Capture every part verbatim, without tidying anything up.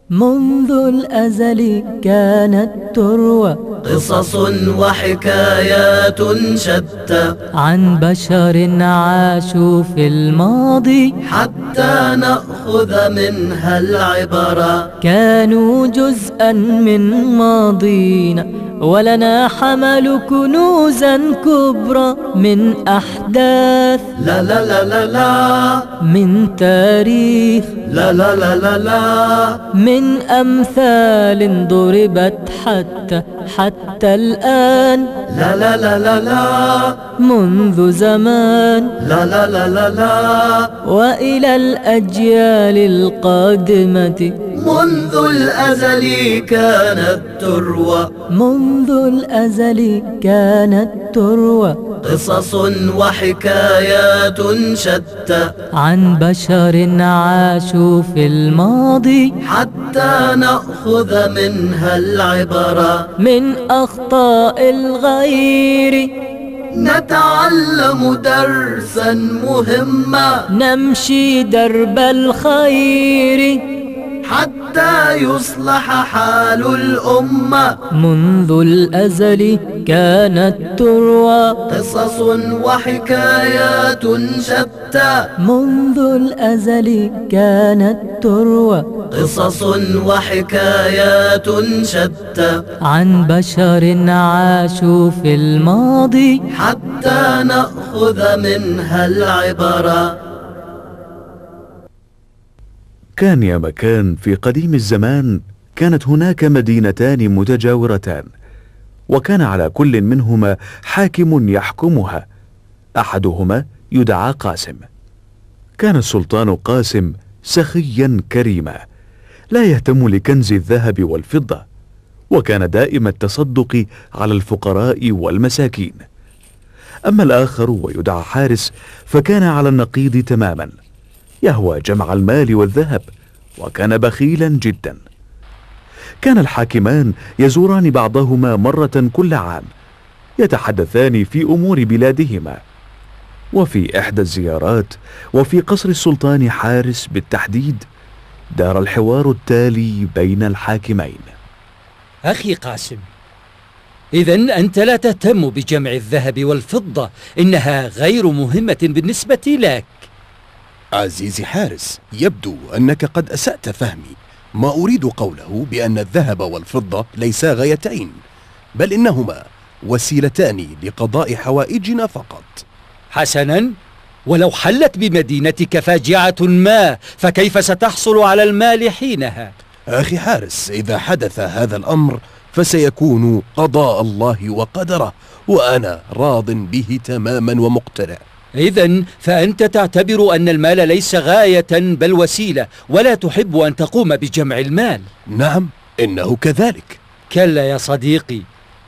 منذ الأزل كانت تروى قصص وحكايات شتى عن بشر عاشوا في الماضي حتى نأخذ منها العبرة. كانوا جزءا من ماضينا ولنا حمل كنوزا كبرى من أحداث لا لا لا لا لا من تاريخ لا لا لا لا لا من أمثال ضربت حتى حتى الآن لا لا لا لا لا منذ زمان لا لا لا لا لا وإلى الأجيال القادمة منذ الأزل كانت تروى منذ الأزل كانت تروى قصص وحكايات شتى عن بشر عاشوا في الماضي حتى نأخذ منها العبرة. من أخطاء الغير نتعلم درسا مهما نمشي درب الخير حتى يصلح حال الأمة. منذ الأزل كانت تروى قصص وحكايات شتى منذ الأزل كانت تروى قصص وحكايات شتى عن بشر عاشوا في الماضي حتى نأخذ منها العبرة. كان يا مكان في قديم الزمان كانت هناك مدينتان متجاورتان، وكان على كل منهما حاكم يحكمها، أحدهما يدعى قاسم. كان السلطان قاسم سخيا كريما لا يهتم لكنز الذهب والفضة، وكان دائم التصدق على الفقراء والمساكين. أما الآخر ويدعى حارس فكان على النقيض تماما، يهوى جمع المال والذهب وكان بخيلا جدا. كان الحاكمان يزوران بعضهما مرة كل عام، يتحدثان في أمور بلادهما. وفي إحدى الزيارات وفي قصر السلطان حارس بالتحديد دار الحوار التالي بين الحاكمين. أخي قاسم، إذن أنت لا تهتم بجمع الذهب والفضة، إنها غير مهمة بالنسبة لك. عزيزي حارس، يبدو أنك قد أسأت فهمي. ما أريد قوله بأن الذهب والفضة ليسا غايتين، بل إنهما وسيلتان لقضاء حوائجنا فقط. حسنا، ولو حلت بمدينتك فاجعة ما فكيف ستحصل على المال حينها؟ أخي حارس، إذا حدث هذا الأمر فسيكون قضاء الله وقدره، وأنا راض به تماما ومقتنع. إذن فأنت تعتبر أن المال ليس غاية بل وسيلة، ولا تحب أن تقوم بجمع المال. نعم، إنه كذلك. كلا يا صديقي،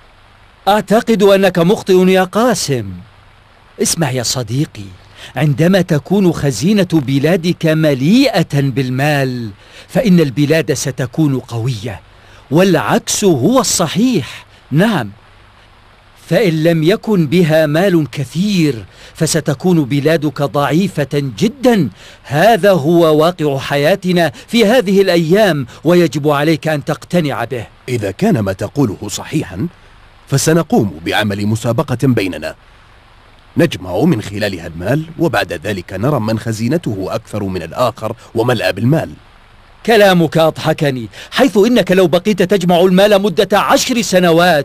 أعتقد أنك مخطئ يا قاسم. اسمع يا صديقي، عندما تكون خزينة بلادك مليئة بالمال فإن البلاد ستكون قوية، والعكس هو الصحيح. نعم، فإن لم يكن بها مال كثير فستكون بلادك ضعيفة جدا. هذا هو واقع حياتنا في هذه الأيام، ويجب عليك أن تقتنع به. إذا كان ما تقوله صحيحا فسنقوم بعمل مسابقة بيننا، نجمع من خلالها المال، وبعد ذلك نرى من خزينته أكثر من الآخر وملأ بالمال. كلامك أضحكني، حيث إنك لو بقيت تجمع المال مدة عشر سنوات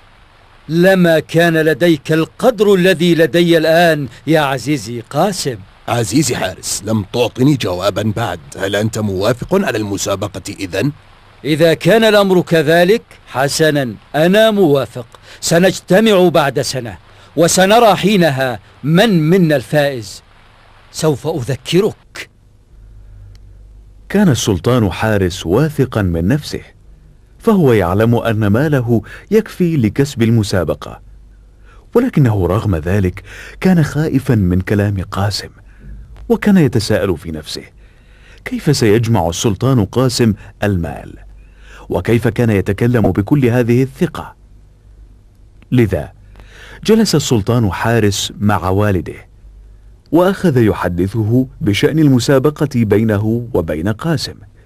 لما كان لديك القدر الذي لدي الآن يا عزيزي قاسم. عزيزي حارس، لم تعطني جوابا بعد. هل أنت موافق على المسابقة إذن؟ إذا كان الأمر كذلك حسنا، أنا موافق. سنجتمع بعد سنة وسنرى حينها من منا الفائز. سوف أذكرك. كان السلطان حارس واثقا من نفسه، فهو يعلم أن ماله يكفي لكسب المسابقة، ولكنه رغم ذلك كان خائفا من كلام قاسم، وكان يتساءل في نفسه كيف سيجمع السلطان قاسم المال، وكيف كان يتكلم بكل هذه الثقة. لذا جلس السلطان حارس مع والده وأخذ يحدثه بشأن المسابقة بينه وبين قاسم.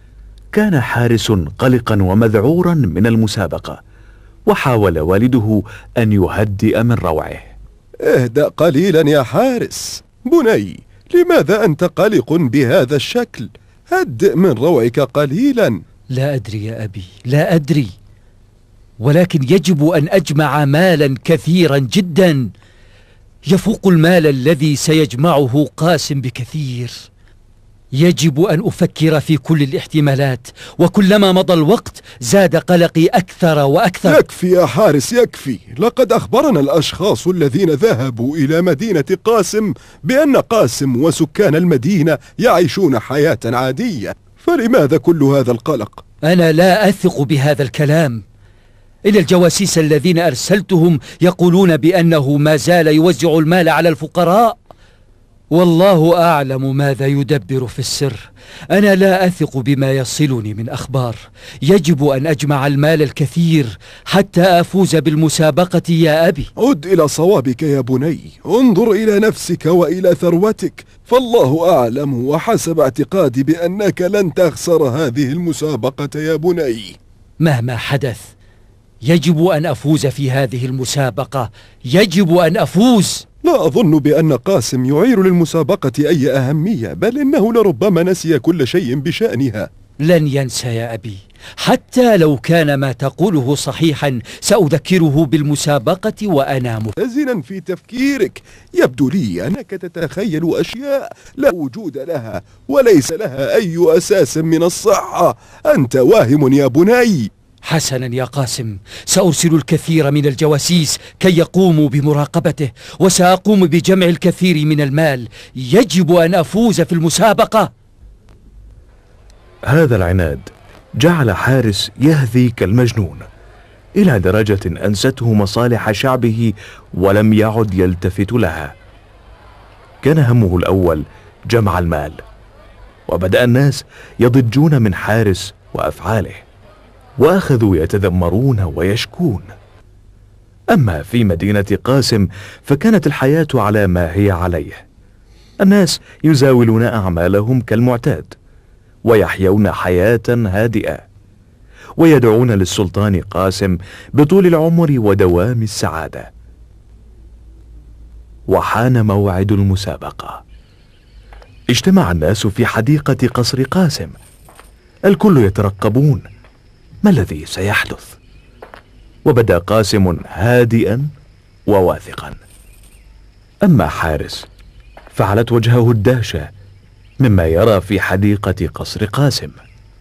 كان حارس قلقا ومذعورا من المسابقة، وحاول والده أن يهدئ من روعه. اهدأ قليلا يا حارس. بني، لماذا أنت قلق بهذا الشكل؟ هدئ من روعك قليلا. لا أدري يا أبي، لا أدري، ولكن يجب أن أجمع مالا كثيرا جدا يفوق المال الذي سيجمعه قاسم بكثير. يجب أن أفكر في كل الاحتمالات، وكلما مضى الوقت زاد قلقي أكثر وأكثر. يكفي يا حارس، يكفي. لقد أخبرنا الأشخاص الذين ذهبوا إلى مدينة قاسم بأن قاسم وسكان المدينة يعيشون حياة عادية، فلماذا كل هذا القلق؟ أنا لا أثق بهذا الكلام. إن الجواسيس الذين أرسلتهم يقولون بأنه ما زال يوزع المال على الفقراء، والله أعلم ماذا يدبر في السر. أنا لا أثق بما يصلني من أخبار. يجب أن أجمع المال الكثير حتى أفوز بالمسابقة يا أبي. عد إلى صوابك يا بني، انظر إلى نفسك وإلى ثروتك، فالله أعلم وحسب اعتقادي بأنك لن تخسر هذه المسابقة يا بني. مهما حدث يجب أن أفوز في هذه المسابقة، يجب أن أفوز. لا أظن بأن قاسم يعير للمسابقة أي أهمية، بل إنه لربما نسي كل شيء بشأنها. لن ينسى يا أبي، حتى لو كان ما تقوله صحيحا سأذكره بالمسابقة وأنا متزنا في تفكيرك. يبدو لي أنك تتخيل أشياء لا وجود لها وليس لها أي أساس من الصحة. أنت واهم يا بني. حسنا يا قاسم، سأرسل الكثير من الجواسيس كي يقوموا بمراقبته، وسأقوم بجمع الكثير من المال. يجب أن أفوز في المسابقة. هذا العناد جعل حارس يهذي كالمجنون، إلى درجة أنسته مصالح شعبه ولم يعد يلتفت لها. كان همه الأول جمع المال، وبدأ الناس يضجون من حارس وأفعاله، وأخذوا يتذمرون ويشكون. أما في مدينة قاسم فكانت الحياة على ما هي عليه. الناس يزاولون أعمالهم كالمعتاد، ويحيون حياة هادئة، ويدعون للسلطان قاسم بطول العمر ودوام السعادة. وحان موعد المسابقة. اجتمع الناس في حديقة قصر قاسم، الكل يترقبون ما الذي سيحدث. وبدا قاسم هادئا وواثقا، أما حارس فعلت وجهه الدهشة مما يرى في حديقة قصر قاسم.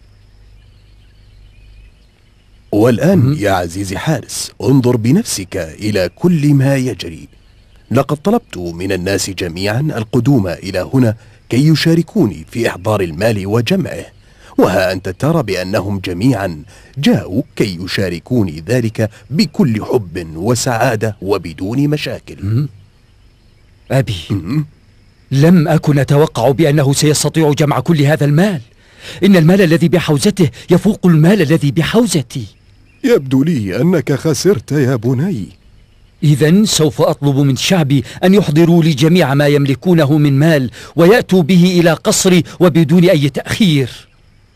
والآن يا عزيزي حارس، انظر بنفسك إلى كل ما يجري. لقد طلبت من الناس جميعا القدوم إلى هنا كي يشاركوني في إحضار المال وجمعه، وها أنت ترى بأنهم جميعا جاءوا كي يشاركوني ذلك بكل حب وسعادة وبدون مشاكل. أبي، لم أكن أتوقع بأنه سيستطيع جمع كل هذا المال. إن المال الذي بحوزته يفوق المال الذي بحوزتي. يبدو لي أنك خسرت يا بني. إذن سوف أطلب من شعبي أن يحضروا لي جميع ما يملكونه من مال ويأتوا به إلى قصري وبدون أي تأخير.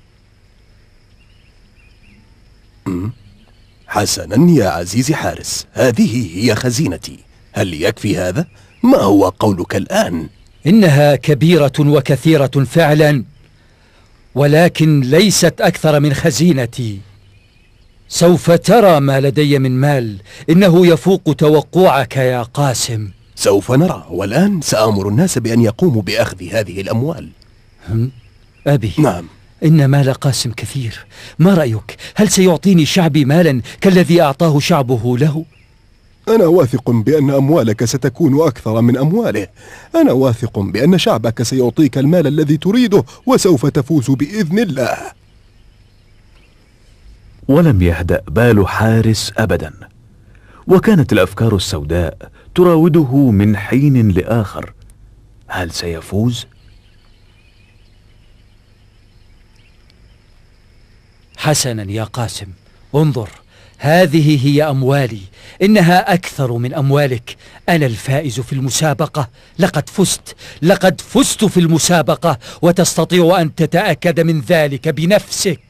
حسنا يا عزيزي حارس، هذه هي خزينتي. هل يكفي هذا؟ ما هو قولك الآن؟ إنها كبيرة وكثيرة فعلا، ولكن ليست أكثر من خزينتي. سوف ترى ما لدي من مال، إنه يفوق توقعك يا قاسم. سوف نرى، والآن سآمر الناس بأن يقوموا بأخذ هذه الأموال. أبي، نعم، إن مال قاسم كثير. ما رأيك؟ هل سيعطيني شعبي مالا كالذي أعطاه شعبه له؟ أنا واثق بأن أموالك ستكون أكثر من أمواله. أنا واثق بأن شعبك سيعطيك المال الذي تريده، وسوف تفوز بإذن الله. ولم يهدأ بال حارس أبدا، وكانت الأفكار السوداء تراوده من حين لآخر. هل سيفوز؟ حسنا يا قاسم، انظر، هذه هي أموالي. إنها أكثر من أموالك. أنا الفائز في المسابقة. لقد فزت، لقد فزت في المسابقة، وتستطيع أن تتأكد من ذلك بنفسك.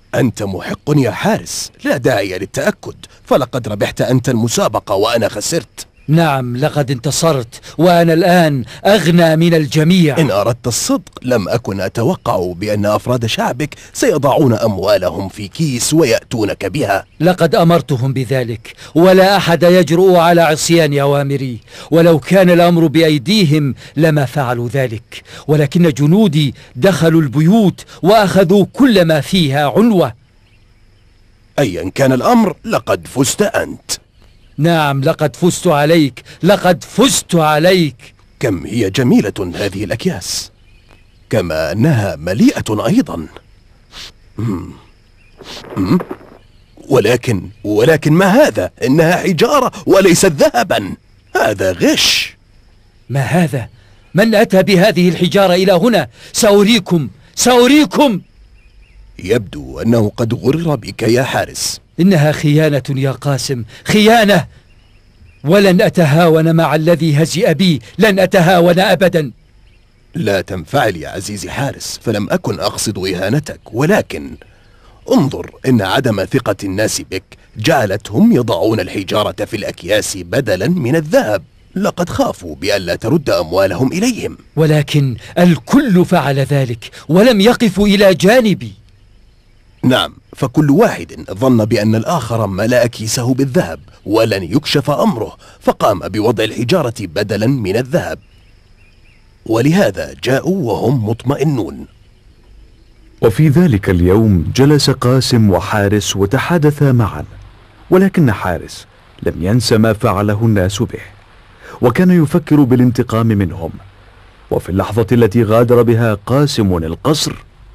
أنت محق يا حارس، لا داعي للتأكد، فلقد ربحت أنت المسابقة وأنا خسرت. نعم، لقد انتصرت وأنا الآن أغنى من الجميع. إن أردت الصدق لم أكن أتوقع بأن أفراد شعبك سيضعون أموالهم في كيس ويأتونك بها. لقد أمرتهم بذلك، ولا أحد يجرؤ على عصيان أوامري، ولو كان الأمر بأيديهم لما فعلوا ذلك، ولكن جنودي دخلوا البيوت وأخذوا كل ما فيها عنوة. أيا كان الأمر لقد فزت أنت. نعم، لقد فزت عليك، لقد فزت عليك. كم هي جميلة هذه الأكياس، كما أنها مليئة أيضا. مم. مم. ولكن ولكن ما هذا؟ إنها حجارة وليست ذهبا، هذا غش. ما هذا؟ من أتى بهذه الحجارة إلى هنا؟ سأريكم سأريكم. يبدو أنه قد غرر بك يا حارس. إنها خيانة يا قاسم، خيانة، ولن أتهاون مع الذي هزئ بي، لن أتهاون أبدا. لا تنفعل يا عزيزي حارس، فلم أكن أقصد إهانتك، ولكن انظر، إن عدم ثقة الناس بك جعلتهم يضعون الحجارة في الأكياس بدلا من الذهب. لقد خافوا بألا ترد أموالهم إليهم. ولكن الكل فعل ذلك ولم يقفوا إلى جانبي. نعم، فكل واحد ظن بأن الآخر ملأ كيسه بالذهب ولن يكشف أمره، فقام بوضع الحجارة بدلا من الذهب، ولهذا جاءوا وهم مطمئنون. وفي ذلك اليوم جلس قاسم وحارس وتحادثا معا، ولكن حارس لم ينس ما فعله الناس به، وكان يفكر بالانتقام منهم. وفي اللحظة التي غادر بها قاسم القصر: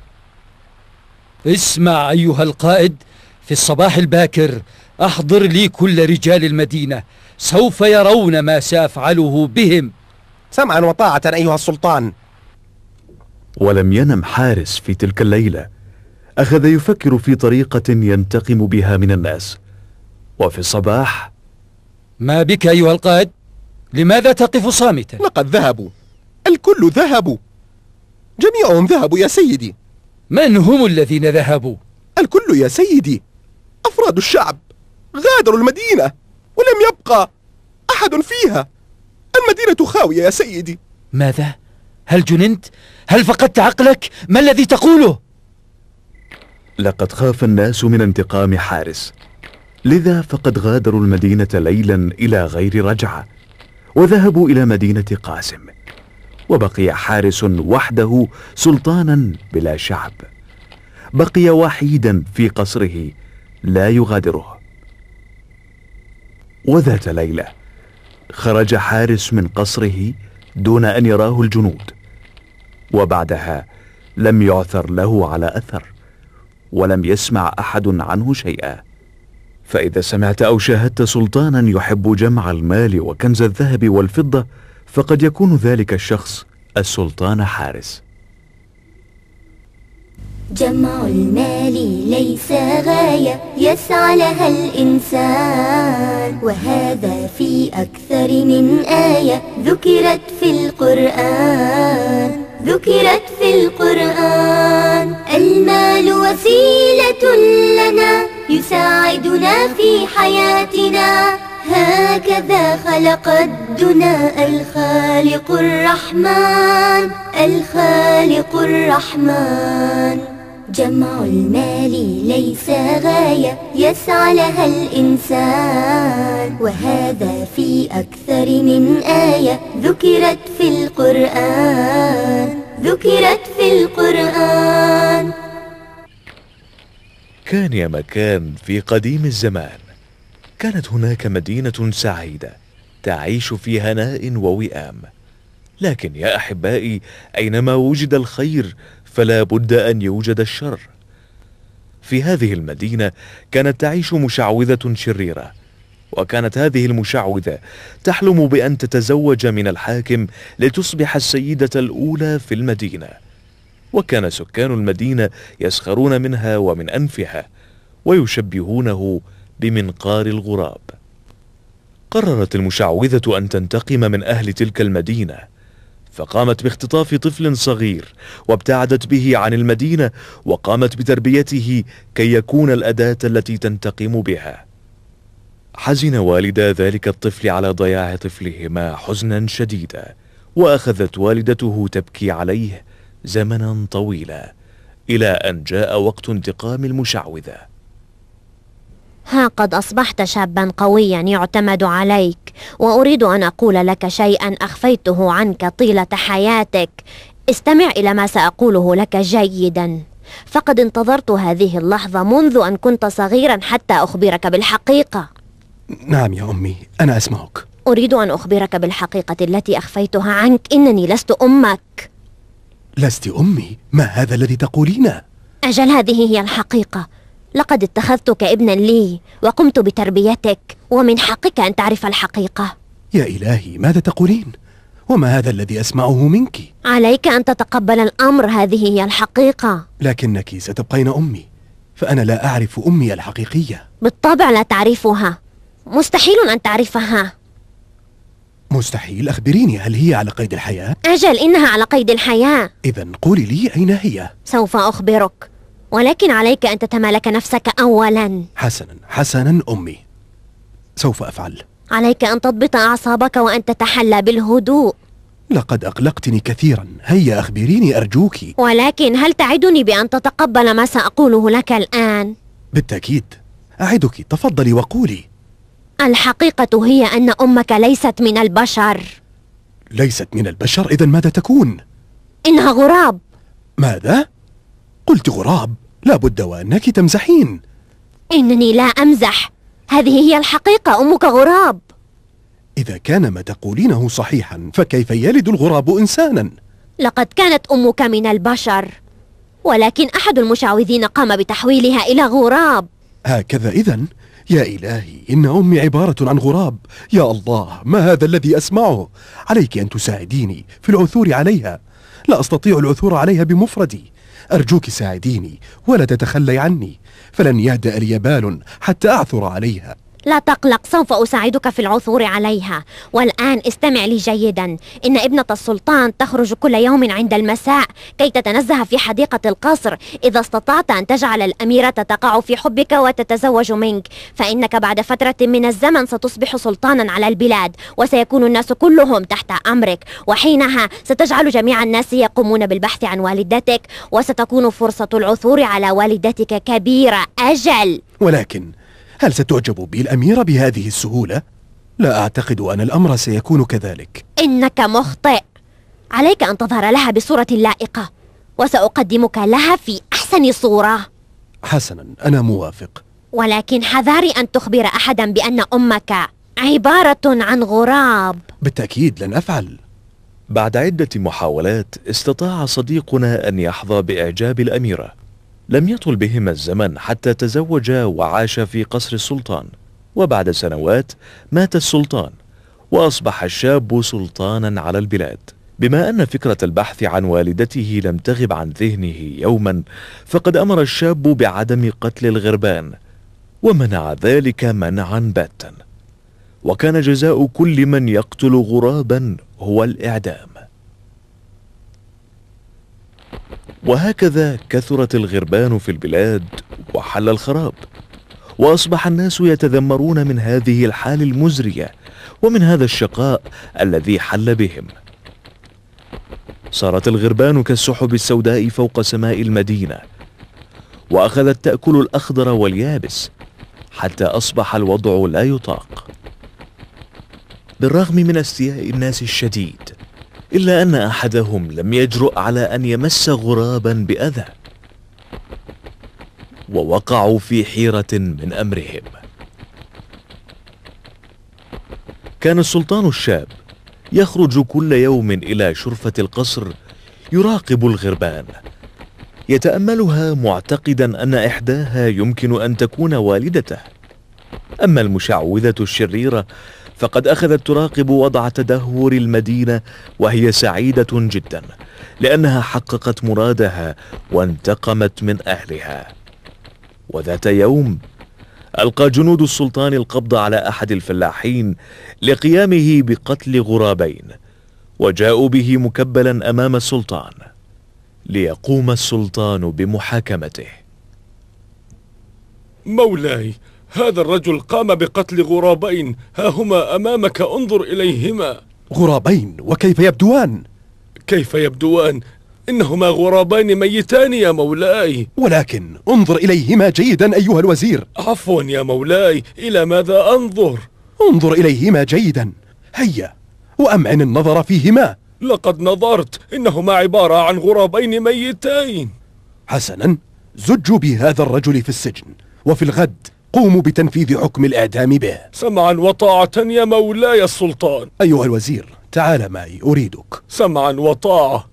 اسمع أيها القائد، في الصباح الباكر أحضر لي كل رجال المدينة، سوف يرون ما سأفعله بهم. سمعا وطاعة أيها السلطان. ولم ينم حارس في تلك الليلة، أخذ يفكر في طريقة ينتقم بها من الناس. وفي الصباح: ما بك أيها القائد؟ لماذا تقف صامتا؟ لقد ذهبوا، الكل ذهبوا، جميعهم ذهبوا يا سيدي. من هم الذين ذهبوا؟ الكل يا سيدي، أفراد الشعب غادروا المدينة ولم يبقى أحد فيها، المدينة خاوية يا سيدي. ماذا؟ هل جننت؟ هل فقدت عقلك؟ ما الذي تقوله؟ لقد خاف الناس من انتقام حارس، لذا فقد غادروا المدينة ليلا إلى غير رجعة، وذهبوا إلى مدينة قاسم، وبقي حارس وحده سلطانا بلا شعب، بقي وحيدا في قصره لا يغادره. وذات ليلة خرج حارس من قصره دون أن يراه الجنود، وبعدها لم يعثر له على أثر، ولم يسمع أحد عنه شيئا. فإذا سمعت أو شاهدت سلطانا يحب جمع المال وكنز الذهب والفضة، فقد يكون ذلك الشخص السلطان حارس. جمع المال ليس غاية يسعى لها الإنسان، وهذا في أكثر من آية ذكرت في القرآن، ذكرت في القرآن. المال وسيلة لنا يساعدنا في حياتنا، هكذا خلق الدنا الخالق الرحمن، الخالق الرحمن. جمع المال ليس غاية يسعى لها الإنسان، وهذا في أكثر من آية ذكرت في القرآن، ذكرت في القرآن. كان يا مكان في قديم الزمان، كانت هناك مدينة سعيدة تعيش في هناء ووئام. لكن يا أحبائي، أينما وجد الخير فلا بد أن يوجد الشر. في هذه المدينة كانت تعيش مشعوذة شريرة، وكانت هذه المشعوذة تحلم بأن تتزوج من الحاكم لتصبح السيدة الأولى في المدينة. وكان سكان المدينة يسخرون منها ومن أنفها، ويشبهونه بمنقار الغراب. قررت المشعوذة أن تنتقم من أهل تلك المدينة، فقامت باختطاف طفل صغير وابتعدت به عن المدينة، وقامت بتربيته كي يكون الأداة التي تنتقم بها. حزن والدا ذلك الطفل على ضياع طفلهما حزنا شديدا، وأخذت والدته تبكي عليه زمنا طويلا، إلى أن جاء وقت انتقام المشعوذة. ها قد أصبحت شابا قويا يعتمد عليك، وأريد أن أقول لك شيئا أخفيته عنك طيلة حياتك. استمع إلى ما سأقوله لك جيدا، فقد انتظرت هذه اللحظة منذ أن كنت صغيرا حتى أخبرك بالحقيقة. نعم يا أمي، أنا أسمعك. أريد أن أخبرك بالحقيقة التي أخفيتها عنك. إنني لست أمك. لست أمي؟ ما هذا الذي تقولينه؟ أجل، هذه هي الحقيقة. لقد اتخذتك ابنا لي وقمت بتربيتك، ومن حقك أن تعرف الحقيقة. يا إلهي، ماذا تقولين؟ وما هذا الذي أسمعه منك؟ عليك أن تتقبل الأمر، هذه هي الحقيقة. لكنك ستبقين أمي، فأنا لا أعرف أمي الحقيقية. بالطبع لا تعرفها، مستحيل أن تعرفها. مستحيل؟ أخبريني، هل هي على قيد الحياة؟ أجل، إنها على قيد الحياة. إذن قولي لي أين هي؟ سوف أخبرك، ولكن عليك أن تتمالك نفسك أولا. حسنا حسنا أمي، سوف أفعل. عليك أن تضبط أعصابك وأن تتحلى بالهدوء. لقد أقلقتني كثيرا، هيا أخبريني أرجوك. ولكن هل تعدني بأن تتقبل ما سأقوله لك الآن؟ بالتأكيد، أعدك، تفضلي وقولي. الحقيقة هي أن أمك ليست من البشر. ليست من البشر؟ إذن ماذا تكون؟ إنها غراب. ماذا؟ قلت غراب؟ لا بد وأنك تمزحين. إنني لا أمزح، هذه هي الحقيقة، أمك غراب. إذا كان ما تقولينه صحيحا، فكيف يلد الغراب إنسانا؟ لقد كانت أمك من البشر، ولكن أحد المشعوذين قام بتحويلها إلى غراب. هكذا إذن؟ يا إلهي، إن أمي عبارة عن غراب. يا الله، ما هذا الذي أسمعه؟ عليك أن تساعديني في العثور عليها. لا أستطيع العثور عليها بمفردي. أرجوك ساعديني ولا تتخلي عني، فلن يهدأ لي بال حتى أعثر عليها. لا تقلق، سوف أساعدك في العثور عليها. والآن استمع لي جيدا. إن ابنة السلطان تخرج كل يوم عند المساء كي تتنزه في حديقة القصر. إذا استطعت أن تجعل الأميرة تقع في حبك وتتزوج منك، فإنك بعد فترة من الزمن ستصبح سلطانا على البلاد، وسيكون الناس كلهم تحت أمرك. وحينها ستجعل جميع الناس يقومون بالبحث عن والدتك، وستكون فرصة العثور على والدتك كبيرة. أجل، ولكن هل ستعجب بي الأميرة بهذه السهولة؟ لا أعتقد أن الأمر سيكون كذلك. إنك مخطئ. عليك أن تظهر لها بصورة لائقة، وسأقدمك لها في أحسن صورة. حسنا، أنا موافق. ولكن حذاري أن تخبر أحدا بأن أمك عبارة عن غراب. بالتأكيد لن أفعل. بعد عدة محاولات استطاع صديقنا أن يحظى بإعجاب الأميرة. لم يطل بهما الزمن حتى تزوجا وعاش في قصر السلطان، وبعد سنوات مات السلطان، وأصبح الشاب سلطانا على البلاد. بما أن فكرة البحث عن والدته لم تغب عن ذهنه يوما، فقد أمر الشاب بعدم قتل الغربان، ومنع ذلك منعا باتا، وكان جزاء كل من يقتل غرابا هو الإعدام. وهكذا كثرت الغربان في البلاد وحل الخراب، وأصبح الناس يتذمرون من هذه الحال المزرية ومن هذا الشقاء الذي حل بهم. صارت الغربان كالسحب السوداء فوق سماء المدينة، وأخذت تأكل الأخضر واليابس حتى أصبح الوضع لا يطاق. بالرغم من استياء الناس الشديد، إلا أن أحدهم لم يجرؤ على أن يمس غرابا بأذى، ووقعوا في حيرة من أمرهم. كان السلطان الشاب يخرج كل يوم إلى شرفة القصر يراقب الغربان، يتأملها معتقدا أن إحداها يمكن أن تكون والدته. أما المشعوذة الشريرة فقد أخذت تراقب وضع تدهور المدينة، وهي سعيدة جدا لأنها حققت مرادها وانتقمت من أهلها. وذات يوم ألقى جنود السلطان القبض على أحد الفلاحين لقيامه بقتل غرابين، وجاءوا به مكبلا أمام السلطان ليقوم السلطان بمحاكمته. مولاي، هذا الرجل قام بقتل غرابين، ها هما أمامك، انظر إليهما. غرابين؟ وكيف يبدوان؟ كيف يبدوان؟ إنهما غرابين ميتان يا مولاي. ولكن انظر إليهما جيدا أيها الوزير. عفوا يا مولاي، إلى ماذا أنظر؟ انظر إليهما جيدا، هيا وأمعن النظر فيهما. لقد نظرت، إنهما عبارة عن غرابين ميتين. حسنا، زجوا بهذا الرجل في السجن، وفي الغد قوموا بتنفيذ حكم الإعدام به. سمعا وطاعة يا مولاي السلطان. أيها الوزير، تعال معي أريدك. سمعا وطاعة.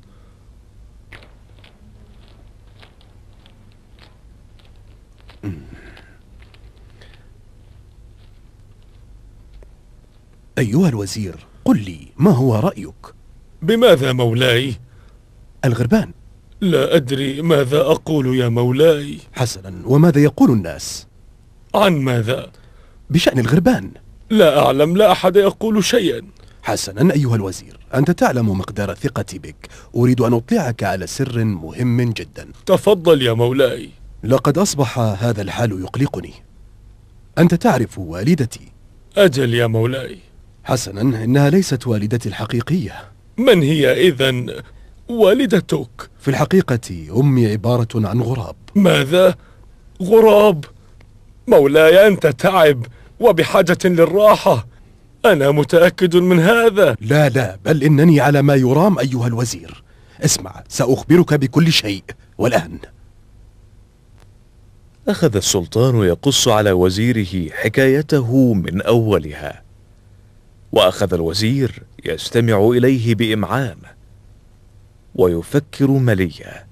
أيها الوزير، قل لي ما هو رأيك؟ بماذا مولاي؟ الغربان. لا أدري ماذا أقول يا مولاي. حسنا، وماذا يقول الناس؟ عن ماذا؟ بشأن الغربان. لا أعلم، لا أحد يقول شيئا. حسنا أيها الوزير، أنت تعلم مقدار ثقتي بك، أريد أن أطلعك على سر مهم جدا. تفضل يا مولاي. لقد أصبح هذا الحال يقلقني. أنت تعرف والدتي؟ أجل يا مولاي. حسنا، إنها ليست والدتي الحقيقية. من هي إذن والدتك؟ في الحقيقة أمي عبارة عن غراب. ماذا؟ غراب؟ مولاي أنت تعب وبحاجة للراحة، أنا متأكد من هذا. لا لا، بل إنني على ما يرام أيها الوزير. اسمع، سأخبرك بكل شيء، والآن. أخذ السلطان يقص على وزيره حكايته من أولها، وأخذ الوزير يستمع إليه بإمعان ويفكر مليا.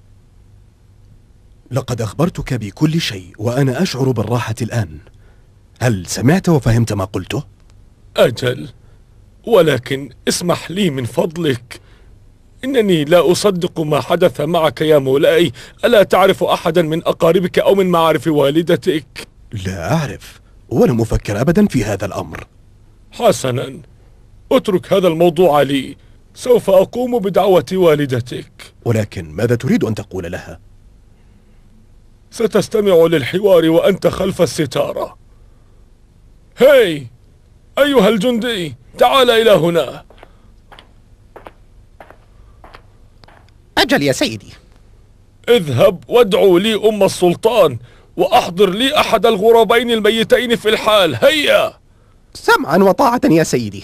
لقد أخبرتك بكل شيء وأنا أشعر بالراحة الآن. هل سمعت وفهمت ما قلته؟ أجل، ولكن اسمح لي من فضلك، إنني لا أصدق ما حدث معك يا مولاي. ألا تعرف أحدا من أقاربك أو من معارف والدتك؟ لا أعرف، ولم أفكر أبدا في هذا الأمر. حسنا، اترك هذا الموضوع لي، سوف أقوم بدعوة والدتك. ولكن ماذا تريد أن تقول لها؟ ستستمع للحوار وأنت خلف الستارة. هاي أيها الجندي، تعال إلى هنا. أجل يا سيدي. اذهب وادعو لي أم السلطان، وأحضر لي أحد الغرابين الميتين في الحال. هيا. سمعا وطاعة يا سيدي.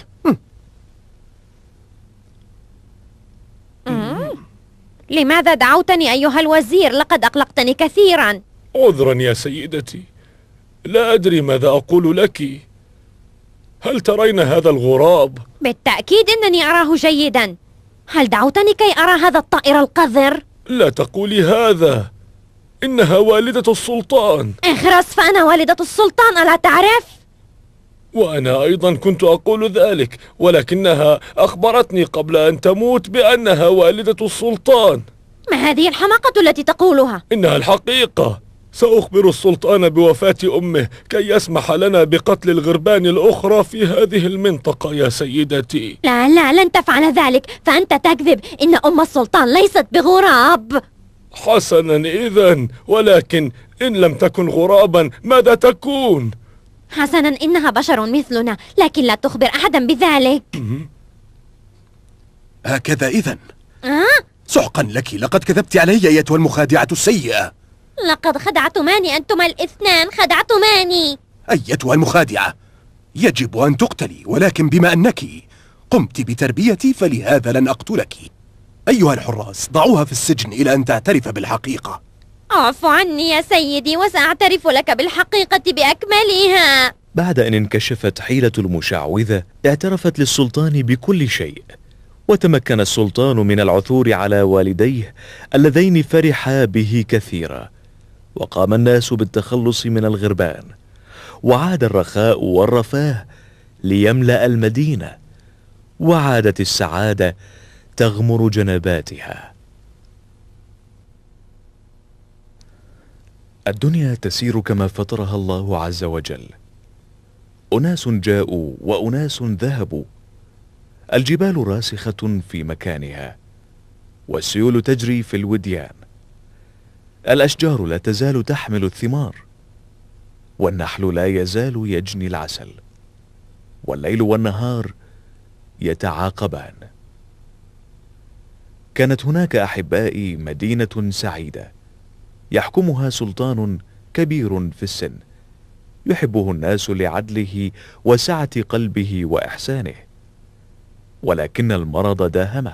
لماذا دعوتني أيها الوزير؟ لقد أقلقتني كثيرا. عذرا يا سيدتي، لا أدري ماذا أقول لك. هل ترين هذا الغراب؟ بالتأكيد إنني أراه جيدا. هل دعوتني كي أرى هذا الطائر القذر؟ لا تقولي هذا، إنها والدة السلطان. اخرس، فأنا والدة السلطان، ألا تعرف؟ وأنا أيضا كنت أقول ذلك، ولكنها أخبرتني قبل أن تموت بأنها والدة السلطان. ما هذه الحماقة التي تقولها؟ إنها الحقيقة. سأخبر السلطان بوفاة أمه كي يسمح لنا بقتل الغربان الأخرى في هذه المنطقة يا سيدتي. لا لا، لن تفعل ذلك، فأنت تكذب. إن أم السلطان ليست بغراب. حسنا إذن، ولكن إن لم تكن غرابا ماذا تكون؟ حسنا، إنها بشر مثلنا، لكن لا تخبر أحدا بذلك. هكذا إذن. أه؟ سحقا لك، لقد كذبت علي أيتها المخادعة السيئة. لقد خدعتماني أنتما الاثنان، خدعتماني. أيتها المخادعة، يجب أن تقتلي، ولكن بما أنك قمت بتربيتي فلهذا لن أقتلك. أيها الحراس، ضعوها في السجن إلى أن تعترف بالحقيقة. اعف عني يا سيدي، وسأعترف لك بالحقيقة بأكملها. بعد أن انكشفت حيلة المشعوذة، اعترفت للسلطان بكل شيء، وتمكن السلطان من العثور على والديه اللذين فرحا به كثيرا، وقام الناس بالتخلص من الغربان، وعاد الرخاء والرفاه ليملأ المدينة، وعادت السعادة تغمر جنباتها. الدنيا تسير كما فطرها الله عز وجل، أناس جاءوا وأناس ذهبوا، الجبال راسخة في مكانها، والسيول تجري في الوديان، الأشجار لا تزال تحمل الثمار، والنحل لا يزال يجني العسل، والليل والنهار يتعاقبان. كانت هناك أحبائي مدينة سعيدة يحكمها سلطان كبير في السن، يحبه الناس لعدله وسعة قلبه وإحسانه، ولكن المرض داهمه،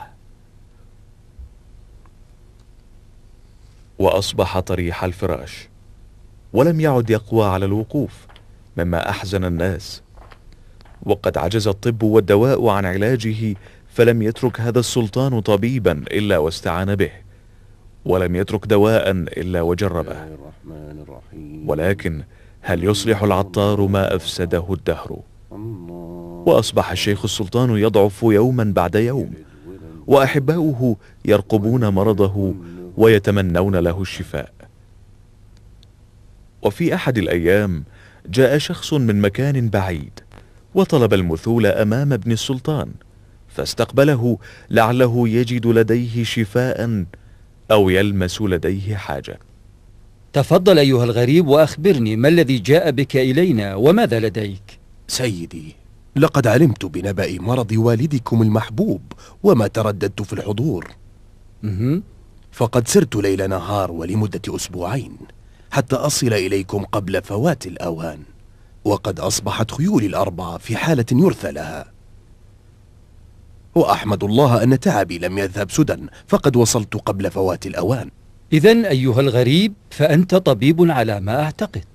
وأصبح طريح الفراش، ولم يعد يقوى على الوقوف، مما أحزن الناس. وقد عجز الطب والدواء عن علاجه، فلم يترك هذا السلطان طبيبا إلا واستعان به، ولم يترك دواء إلا وجربه. ولكن هل يصلح العطار ما أفسده الدهر؟ وأصبح الشيخ السلطان يضعف يوما بعد يوم، وأحباؤه يرقبون مرضه ويتمنون له الشفاء. وفي أحد الأيام جاء شخص من مكان بعيد وطلب المثول أمام ابن السلطان، فاستقبله لعله يجد لديه شفاء أو يلمس لديه حاجة. تفضل أيها الغريب وأخبرني، ما الذي جاء بك إلينا وماذا لديك؟ سيدي، لقد علمت بنبأ مرض والدكم المحبوب وما ترددت في الحضور. مه. فقد سرت ليل نهار ولمدة أسبوعين حتى أصل إليكم قبل فوات الأوان، وقد أصبحت خيولي الأربعة في حالة يرثى لها، وأحمد الله أن تعبي لم يذهب سدى، فقد وصلت قبل فوات الأوان. إذن أيها الغريب فأنت طبيب على ما أعتقد.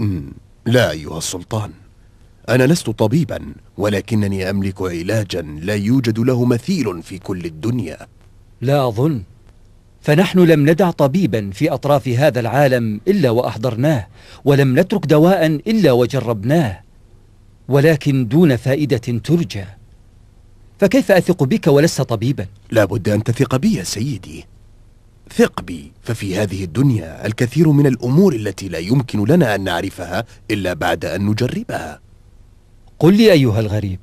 لا أيها السلطان، أنا لست طبيبا، ولكنني أملك علاجا لا يوجد له مثيل في كل الدنيا. لا أظن، فنحن لم ندع طبيبا في أطراف هذا العالم إلا وأحضرناه، ولم نترك دواء إلا وجربناه، ولكن دون فائدة ترجى. فكيف أثق بك ولست طبيبا؟ لا بد أن تثق بي يا سيدي، ثق بي، ففي هذه الدنيا الكثير من الأمور التي لا يمكن لنا أن نعرفها إلا بعد أن نجربها. قل لي أيها الغريب،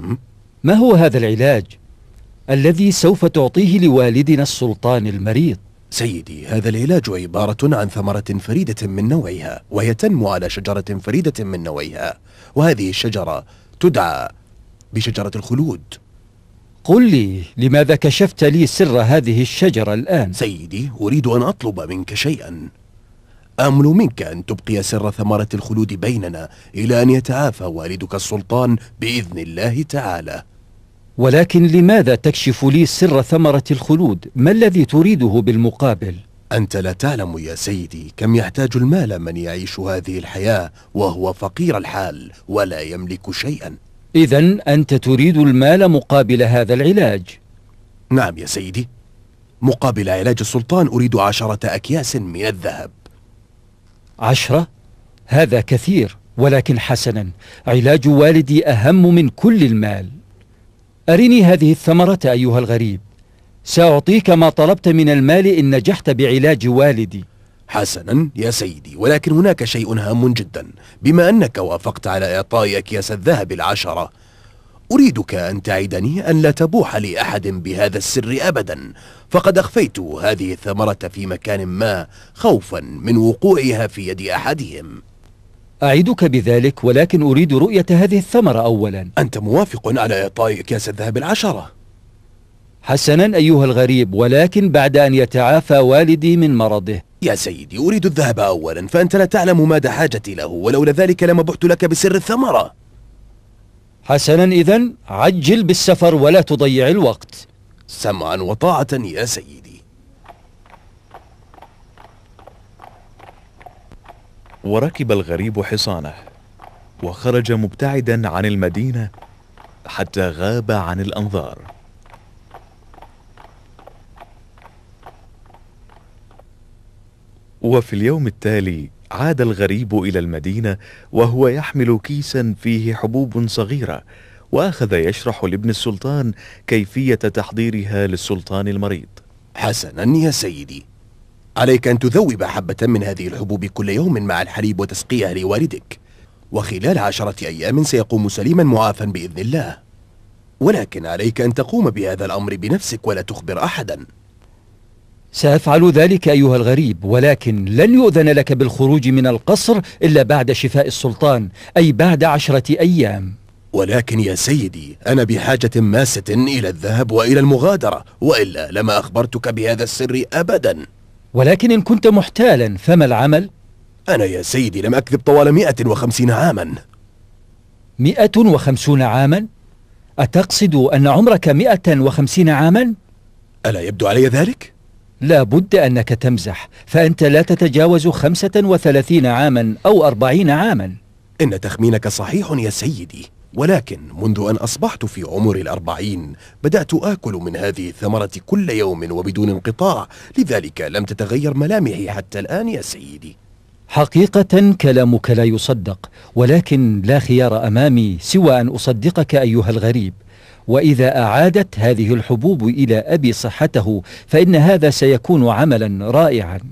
ما هو هذا العلاج الذي سوف تعطيه لوالدنا السلطان المريض؟ سيدي، هذا العلاج عبارة عن ثمرة فريدة من نوعها، وهي تنمو على شجرة فريدة من نوعها، وهذه الشجرة تدعى بشجرة الخلود. قل لي، لماذا كشفت لي سر هذه الشجرة الآن؟ سيدي، أريد أن أطلب منك شيئا. آمل منك أن تبقي سر ثمرة الخلود بيننا إلى أن يتعافى والدك السلطان بإذن الله تعالى. ولكن لماذا تكشف لي سر ثمرة الخلود؟ ما الذي تريده بالمقابل؟ أنت لا تعلم يا سيدي كم يحتاج المال من يعيش هذه الحياة وهو فقير الحال ولا يملك شيئا. إذن أنت تريد المال مقابل هذا العلاج؟ نعم يا سيدي، مقابل علاج السلطان أريد عشرة أكياس من الذهب. عشرة؟ هذا كثير، ولكن حسنا، علاج والدي أهم من كل المال. أرني هذه الثمرة أيها الغريب، سأعطيك ما طلبت من المال إن نجحت بعلاج والدي. حسنا يا سيدي، ولكن هناك شيء هام جدا. بما أنك وافقت على إعطاء أكياس الذهب العشرة، أريدك أن تعدني أن لا تبوح لأحد بهذا السر أبدا، فقد أخفيت هذه الثمرة في مكان ما خوفا من وقوعها في يد أحدهم. أعدك بذلك، ولكن أريد رؤية هذه الثمرة أولا. أنت موافق على إعطاء أكياس الذهب العشرة؟ حسنا أيها الغريب، ولكن بعد أن يتعافى والدي من مرضه. يا سيدي، أريد الذهب أولا، فأنت لا تعلم مدى حاجتي له، ولولا ذلك لما بحت لك بسر الثمرة. حسنا، إذن عجل بالسفر ولا تضيع الوقت. سمعا وطاعة يا سيدي. وركب الغريب حصانه وخرج مبتعدا عن المدينة حتى غاب عن الأنظار. وفي اليوم التالي عاد الغريب إلى المدينة وهو يحمل كيسا فيه حبوب صغيرة، وأخذ يشرح لابن السلطان كيفية تحضيرها للسلطان المريض. حسنا يا سيدي، عليك أن تذوب حبة من هذه الحبوب كل يوم مع الحليب وتسقيها لوالدك، وخلال عشرة أيام سيقوم سليما معافا بإذن الله. ولكن عليك أن تقوم بهذا الأمر بنفسك ولا تخبر أحدا. سأفعل ذلك أيها الغريب، ولكن لن يؤذن لك بالخروج من القصر إلا بعد شفاء السلطان، أي بعد عشرة أيام. ولكن يا سيدي أنا بحاجة ماسة إلى الذهب وإلى المغادرة، وإلا لما أخبرتك بهذا السر أبدا. ولكن إن كنت محتالا فما العمل؟ أنا يا سيدي لم أكذب طوال مئة وخمسين عاما. مئة وخمسون عاما؟ أتقصد أن عمرك مئة وخمسين عاما؟ ألا يبدو علي ذلك؟ لا بد أنك تمزح، فأنت لا تتجاوز خمسة وثلاثين عاما أو أربعين عاما. إن تخمينك صحيح يا سيدي، ولكن منذ أن أصبحت في عمر الأربعين بدأت آكل من هذه الثمرة كل يوم وبدون انقطاع، لذلك لم تتغير ملامحي حتى الآن يا سيدي. حقيقة كلامك لا يصدق، ولكن لا خيار أمامي سوى أن أصدقك أيها الغريب. وإذا أعادت هذه الحبوب إلى أبي صحته فإن هذا سيكون عملا رائعا.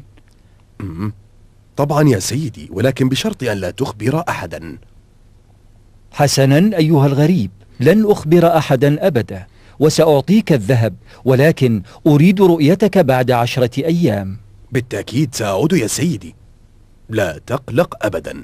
طبعا يا سيدي، ولكن بشرط أن لا تخبر أحدا. حسنا أيها الغريب، لن أخبر أحدا أبدا، وسأعطيك الذهب، ولكن أريد رؤيتك بعد عشرة أيام. بالتأكيد سأعود يا سيدي، لا تقلق أبدا.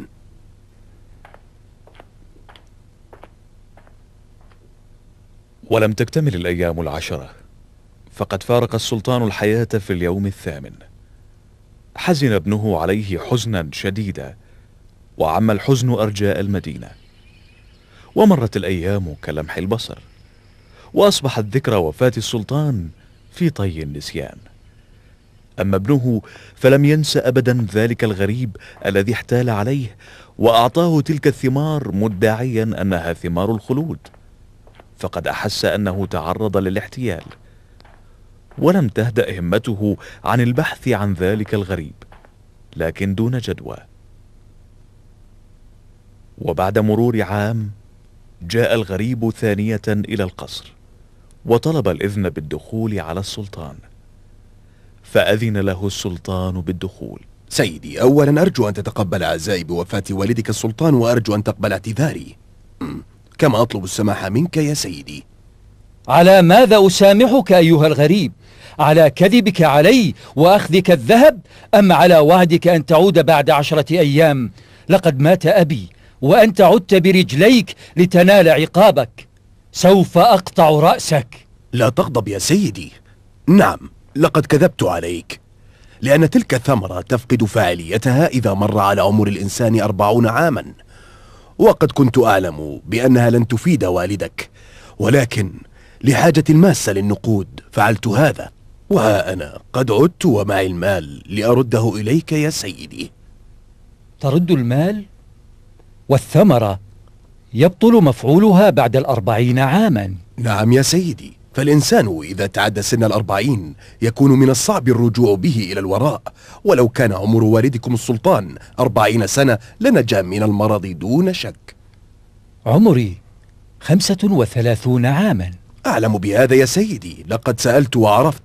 ولم تكتمل الأيام العشرة فقد فارق السلطان الحياة في اليوم الثامن. حزن ابنه عليه حزنا شديدا، وعم الحزن أرجاء المدينة. ومرت الأيام كلمح البصر، وأصبحت ذكرى وفاة السلطان في طي النسيان. أما ابنه فلم ينس أبدا ذلك الغريب الذي احتال عليه وأعطاه تلك الثمار مدعيا أنها ثمار الخلود، فقد أحس أنه تعرض للاحتيال. ولم تهدأ همته عن البحث عن ذلك الغريب، لكن دون جدوى. وبعد مرور عام جاء الغريب ثانية إلى القصر، وطلب الإذن بالدخول على السلطان، فأذن له السلطان بالدخول. سيدي، أولا أرجو أن تتقبل عزائي بوفاة والدك السلطان، وأرجو أن تقبل اعتذاري، كما أطلب السماح منك يا سيدي. على ماذا أسامحك أيها الغريب؟ على كذبك علي وأخذك الذهب، أم على وعدك أن تعود بعد عشرة أيام؟ لقد مات أبي وأنت عدت برجليك لتنال عقابك. سوف أقطع رأسك. لا تغضب يا سيدي. نعم، لقد كذبت عليك، لأن تلك الثمرة تفقد فاعليتها إذا مر على عمر الإنسان أربعون عاما، وقد كنت أعلم بأنها لن تفيد والدك، ولكن لحاجة الماسة للنقود فعلت هذا، وها أنا قد عدت ومعي المال لأرده إليك يا سيدي. ترد المال؟ والثمرة يبطل مفعولها بعد الأربعين عاما. نعم يا سيدي، فالإنسان إذا تعدى سن الأربعين يكون من الصعب الرجوع به إلى الوراء، ولو كان عمر والدكم السلطان أربعين سنة لنجا من المرض دون شك. عمري خمسة وثلاثون عاما. أعلم بهذا يا سيدي، لقد سألت وعرفت،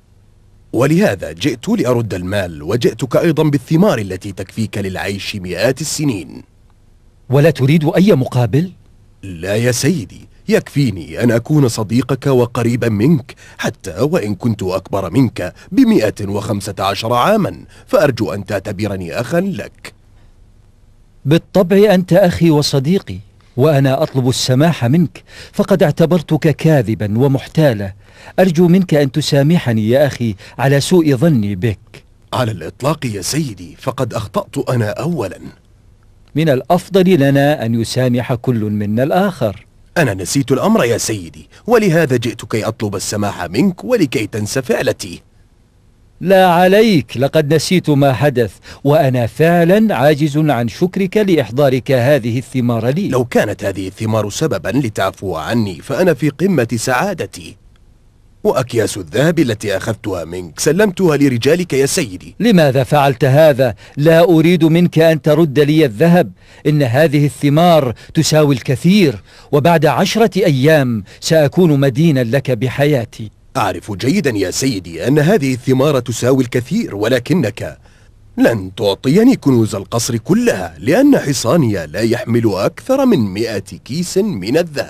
ولهذا جئت لأرد المال، وجئتك أيضا بالثمار التي تكفيك للعيش مئات السنين. ولا تريد أي مقابل؟ لا يا سيدي، يكفيني أن أكون صديقك وقريبا منك، حتى وإن كنت أكبر منك بمئة وخمسة عشر عاما، فأرجو أن تعتبرني أخا لك. بالطبع أنت أخي وصديقي، وأنا أطلب السماح منك، فقد اعتبرتك كاذبا ومحتالا. أرجو منك أن تسامحني يا أخي على سوء ظني بك. على الإطلاق يا سيدي، فقد أخطأت أنا أولا. من الأفضل لنا أن يسامح كل منا الآخر. أنا نسيت الأمر يا سيدي، ولهذا جئت كي أطلب السماح منك ولكي تنسى فعلتي. لا عليك، لقد نسيت ما حدث، وأنا فعلا عاجز عن شكرك لإحضارك هذه الثمار لي. لو كانت هذه الثمار سببا لتعفو عني فأنا في قمة سعادتي. وأكياس الذهب التي أخذتها منك سلمتها لرجالك يا سيدي. لماذا فعلت هذا؟ لا أريد منك أن ترد لي الذهب، إن هذه الثمار تساوي الكثير، وبعد عشرة أيام سأكون مدينا لك بحياتي. أعرف جيدا يا سيدي أن هذه الثمار تساوي الكثير، ولكنك لن تعطيني كنوز القصر كلها، لأن حصاني لا يحمل أكثر من مئة كيس من الذهب.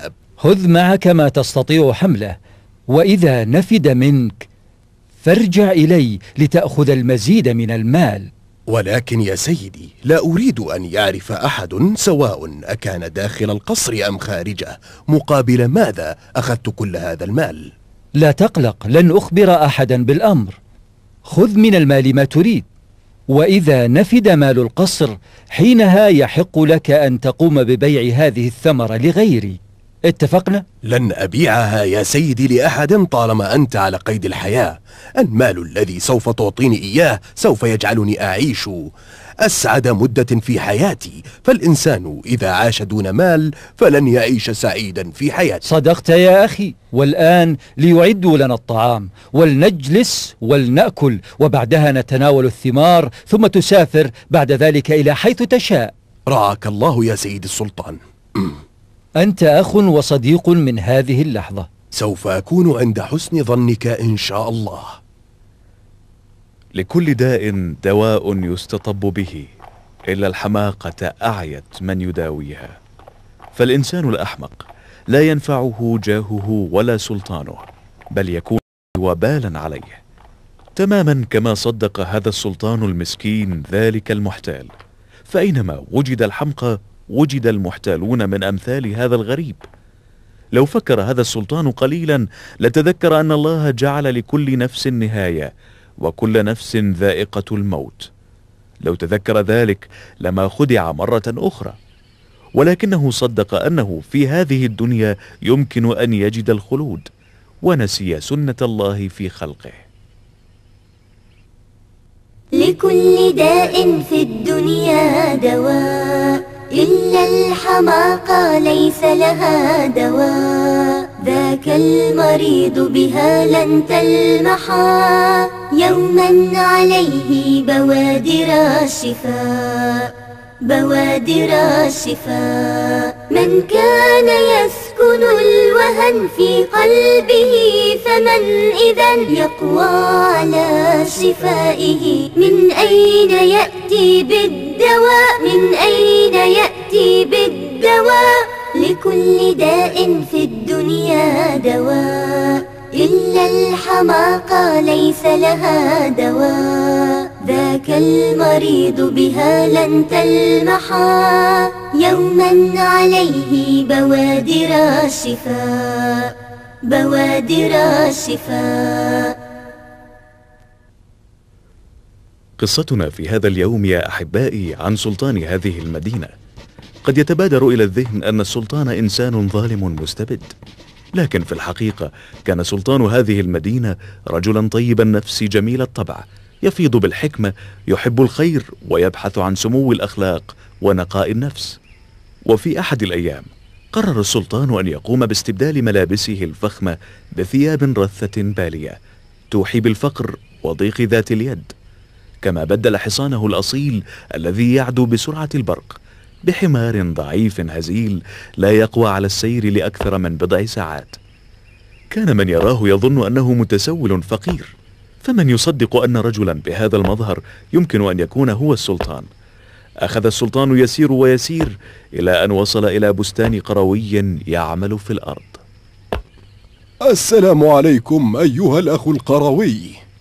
خذ معك ما تستطيع حمله، وإذا نفد منك فارجع إلي لتأخذ المزيد من المال. ولكن يا سيدي، لا أريد أن يعرف أحد سواء أكان داخل القصر أم خارجه مقابل ماذا أخذت كل هذا المال. لا تقلق، لن أخبر أحدا بالأمر. خذ من المال ما تريد، وإذا نفد مال القصر حينها يحق لك أن تقوم ببيع هذه الثمرة لغيري. اتفقنا؟ لن أبيعها يا سيدي لأحد طالما أنت على قيد الحياة. المال الذي سوف تعطيني إياه سوف يجعلني أعيش أسعد مدة في حياتي، فالإنسان إذا عاش دون مال فلن يعيش سعيدا في حياته. صدقت يا أخي. والآن ليعدوا لنا الطعام، ولنجلس ولنأكل، وبعدها نتناول الثمار، ثم تسافر بعد ذلك إلى حيث تشاء. رعاك الله يا سيدي السلطان. أنت أخ وصديق من هذه اللحظة. سوف أكون عند حسن ظنك إن شاء الله. لكل داء دواء يستطب به، إلا الحماقة أعيت من يداويها. فالإنسان الأحمق لا ينفعه جاهه ولا سلطانه، بل يكون وبالا عليه، تماما كما صدق هذا السلطان المسكين ذلك المحتال. فأينما وجد الحمقى وجد المحتالون من أمثال هذا الغريب. لو فكر هذا السلطان قليلا لتذكر أن الله جعل لكل نفس نهاية، وكل نفس ذائقة الموت. لو تذكر ذلك لما خدع مرة أخرى، ولكنه صدق أنه في هذه الدنيا يمكن أن يجد الخلود، ونسي سنة الله في خلقه. لكل داء في الدنيا دواء، إلا الحماقة ليس لها دواء. ذاك المريض بها لن تلمحا، يوما عليه بوادر الشفاء، بوادر الشفاء. من كان يسكن الوهن في قلبه، فمن إذن يقوى على شفائه؟ من أين يأتي بالدواء؟ من أين يأتي بالدواء؟ لكل داء في الدنيا دواء، إلا الحماقة ليس لها دواء. ذاك المريض بها لن تلمحا، يوما عليه بوادر الشفاء، بوادر الشفاء. قصتنا في هذا اليوم يا أحبائي عن سلطان هذه المدينة. قد يتبادر إلى الذهن أن السلطان إنسان ظالم مستبد، لكن في الحقيقة كان سلطان هذه المدينة رجلا طيب النفس جميل الطبع، يفيض بالحكمة، يحب الخير، ويبحث عن سمو الأخلاق ونقاء النفس. وفي أحد الأيام قرر السلطان أن يقوم باستبدال ملابسه الفخمة بثياب رثة بالية توحي بالفقر وضيق ذات اليد، كما بدل حصانه الأصيل الذي يعدو بسرعة البرق بحمار ضعيف هزيل لا يقوى على السير لأكثر من بضع ساعات. كان من يراه يظن أنه متسول فقير، فمن يصدق أن رجلا بهذا المظهر يمكن أن يكون هو السلطان؟ أخذ السلطان يسير ويسير إلى أن وصل إلى بستان قروي يعمل في الأرض. السلام عليكم أيها الأخ القروي.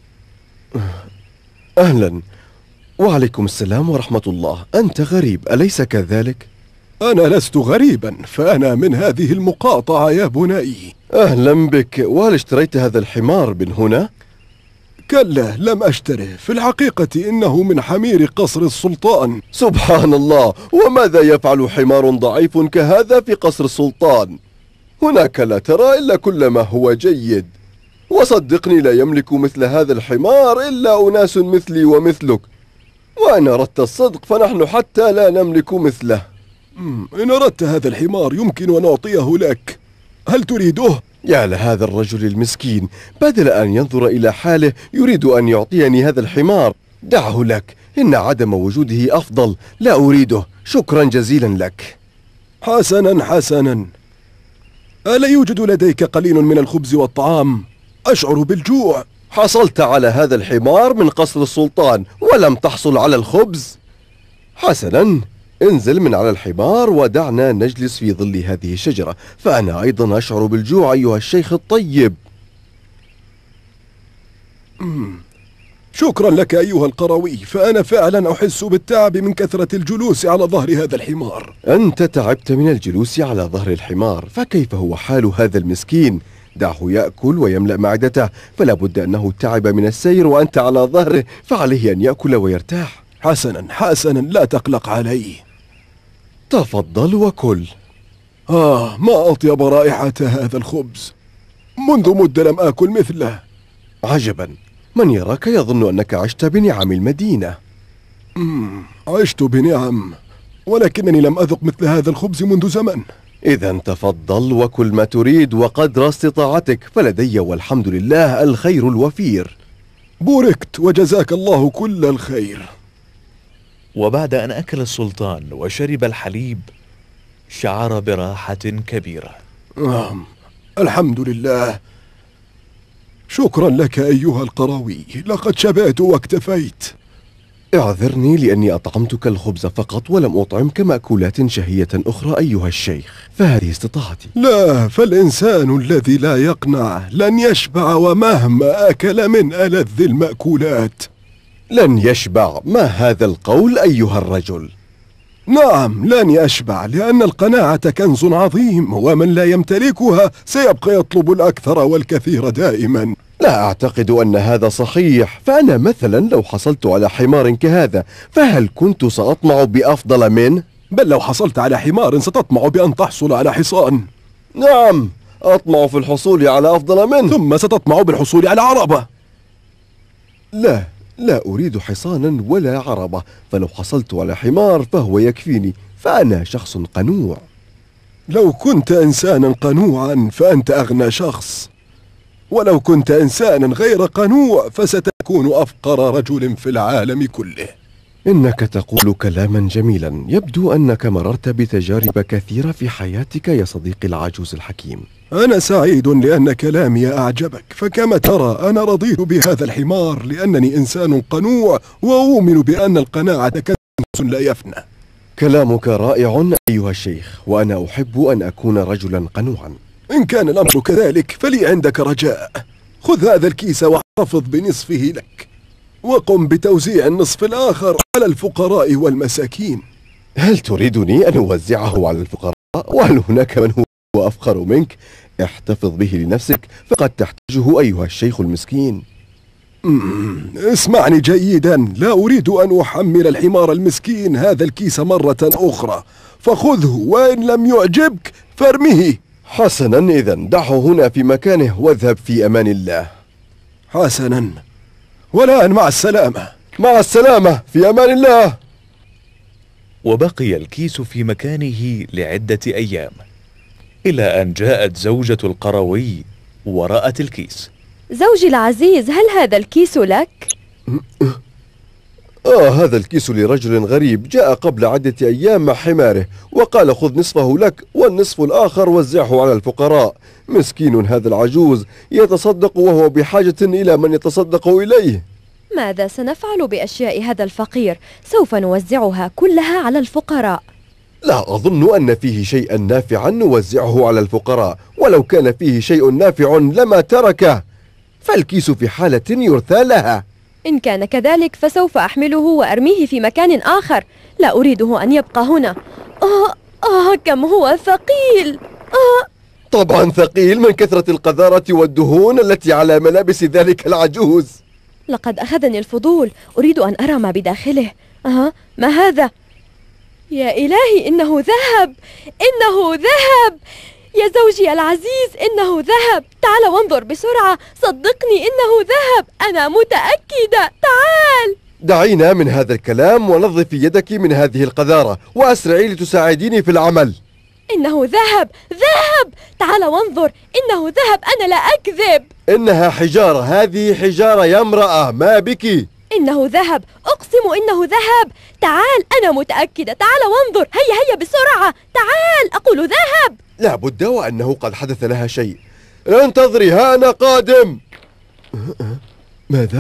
أهلا. وعليكم السلام ورحمة الله. أنت غريب أليس كذلك؟ أنا لست غريبا، فأنا من هذه المقاطعة يا بني. أهلا بك. وهل اشتريت هذا الحمار من هنا؟ كلا، لم أشتره. في الحقيقة إنه من حمير قصر السلطان. سبحان الله، وماذا يفعل حمار ضعيف كهذا في قصر السلطان؟ هناك لا ترى إلا كل ما هو جيد، وصدقني لا يملك مثل هذا الحمار إلا أناس مثلي ومثلك، وإن أردت الصدق فنحن حتى لا نملك مثله. إن أردت هذا الحمار يمكن أن أعطيه لك، هل تريده؟ يا لهذا الرجل المسكين، بدل أن ينظر إلى حاله يريد أن يعطيني هذا الحمار. دعه لك، إن عدم وجوده أفضل. لا أريده، شكرا جزيلا لك. حسنا حسنا. ألا يوجد لديك قليل من الخبز والطعام؟ أشعر بالجوع. حصلت على هذا الحمار من قصر السلطان ولم تحصل على الخبز؟ حسنا، انزل من على الحمار ودعنا نجلس في ظل هذه الشجرة، فأنا أيضا أشعر بالجوع أيها الشيخ الطيب. شكرا لك أيها القروي، فأنا فعلا أحس بالتعب من كثرة الجلوس على ظهر هذا الحمار. أنت تعبت من الجلوس على ظهر الحمار، فكيف هو حال هذا المسكين؟ دعه يأكل ويملأ معدته، فلا بد أنه تعب من السير وأنت على ظهره، فعليه أن يأكل ويرتاح. حسنا حسنا، لا تقلق عليه. تفضل وكل. آه، ما أطيب رائحة هذا الخبز، منذ مدة لم آكل مثله. عجبا، من يراك يظن أنك عشت بنعم المدينة. مم. عشت بنعم، ولكنني لم أذق مثل هذا الخبز منذ زمن. إذا تفضل وكل ما تريد وقدر استطاعتك، فلدي والحمد لله الخير الوفير. بوركت وجزاك الله كل الخير. وبعد أن أكل السلطان وشرب الحليب شعر براحة كبيرة. آه. الحمد لله. شكرا لك أيها القروي، لقد شبعت واكتفيت. اعذرني لأني أطعمتك الخبز فقط ولم أطعمك مأكولات شهية أخرى أيها الشيخ، فهذه استطاعتي. لا، فالإنسان الذي لا يقنع لن يشبع ومهما أكل من ألذ المأكولات. لن يشبع؟ ما هذا القول أيها الرجل؟ نعم، لن يشبع، لأن القناعة كنز عظيم، ومن لا يمتلكها سيبقى يطلب الأكثر والكثير دائما. لا أعتقد أن هذا صحيح، فأنا مثلا لو حصلت على حمار كهذا فهل كنت سأطمع بأفضل منه؟ بل لو حصلت على حمار ستطمع بأن تحصل على حصان. نعم، أطمع في الحصول على أفضل منه. ثم ستطمع بالحصول على عربة. لا، لا أريد حصانا ولا عربة، فلو حصلت على حمار فهو يكفيني، فأنا شخص قنوع. لو كنت إنسانا قنوعا فأنت أغنى شخص، ولو كنت إنسانا غير قنوع فستكون أفقر رجل في العالم كله. إنك تقول كلاما جميلا، يبدو أنك مررت بتجارب كثيرة في حياتك يا صديقي العجوز الحكيم. أنا سعيد لأن كلامي أعجبك، فكما ترى أنا رضيت بهذا الحمار لأنني إنسان قنوع، وأؤمن بأن القناعة كنز لا يفنى. كلامك رائع أيها الشيخ، وأنا أحب أن أكون رجلا قنوعا. إن كان الأمر كذلك فلي عندك رجاء، خذ هذا الكيس واحتفظ بنصفه لك، وقم بتوزيع النصف الآخر على الفقراء والمساكين. هل تريدني أن أوزعه على الفقراء؟ وهل هناك من هو أفقر منك؟ احتفظ به لنفسك، فقد تحتاجه أيها الشيخ المسكين. اسمعني جيدا، لا أريد أن أحمل الحمار المسكين هذا الكيس مرة أخرى، فخذه، وإن لم يعجبك فارمه. حسنا، إذا دعه هنا في مكانه واذهب في أمان الله. حسنا، والآن مع السلامة. مع السلامة، في أمان الله. وبقي الكيس في مكانه لعدة أيام، إلى أن جاءت زوجة القروي ورأت الكيس. زوجي العزيز، هل هذا الكيس لك؟ آه، هذا الكيس لرجل غريب جاء قبل عدة أيام مع حماره، وقال خذ نصفه لك والنصف الآخر وزعه على الفقراء. مسكين هذا العجوز يتصدق وهو بحاجة إلى من يتصدق إليه. ماذا سنفعل بأشياء هذا الفقير؟ سوف نوزعها كلها على الفقراء. لا أظن أن فيه شيئا نافعا نوزعه على الفقراء، ولو كان فيه شيء نافع لما تركه، فالكيس في حالة يرثى لها. إن كان كذلك فسوف أحمله وأرميه في مكان آخر، لا أريده أن يبقى هنا. آه آه كم هو ثقيل. آه طبعا ثقيل من كثرة القذارة والدهون التي على ملابس ذلك العجوز. لقد أخذني الفضول، أريد أن أرى ما بداخله. آه ما هذا؟ يا إلهي، إنه ذهب، إنه ذهب. يا زوجي العزيز، إنه ذهب. تعال وانظر بسرعة، صدقني إنه ذهب، أنا متأكدة. تعال. دعينا من هذا الكلام ونظفي يدك من هذه القذارة، وأسرعي لتساعديني في العمل. إنه ذهب، ذهب. تعال وانظر، إنه ذهب، أنا لا أكذب. إنها حجارة، هذه حجارة يا امرأة، ما بك؟ إنه ذهب، أقسم إنه ذهب. تعال، أنا متأكدة. تعال وانظر، هيا هيا بسرعة، تعال، أقول ذهب. لا بد وأنه قد حدث لها شيء. انتظري، ها أنا قادم. ماذا؟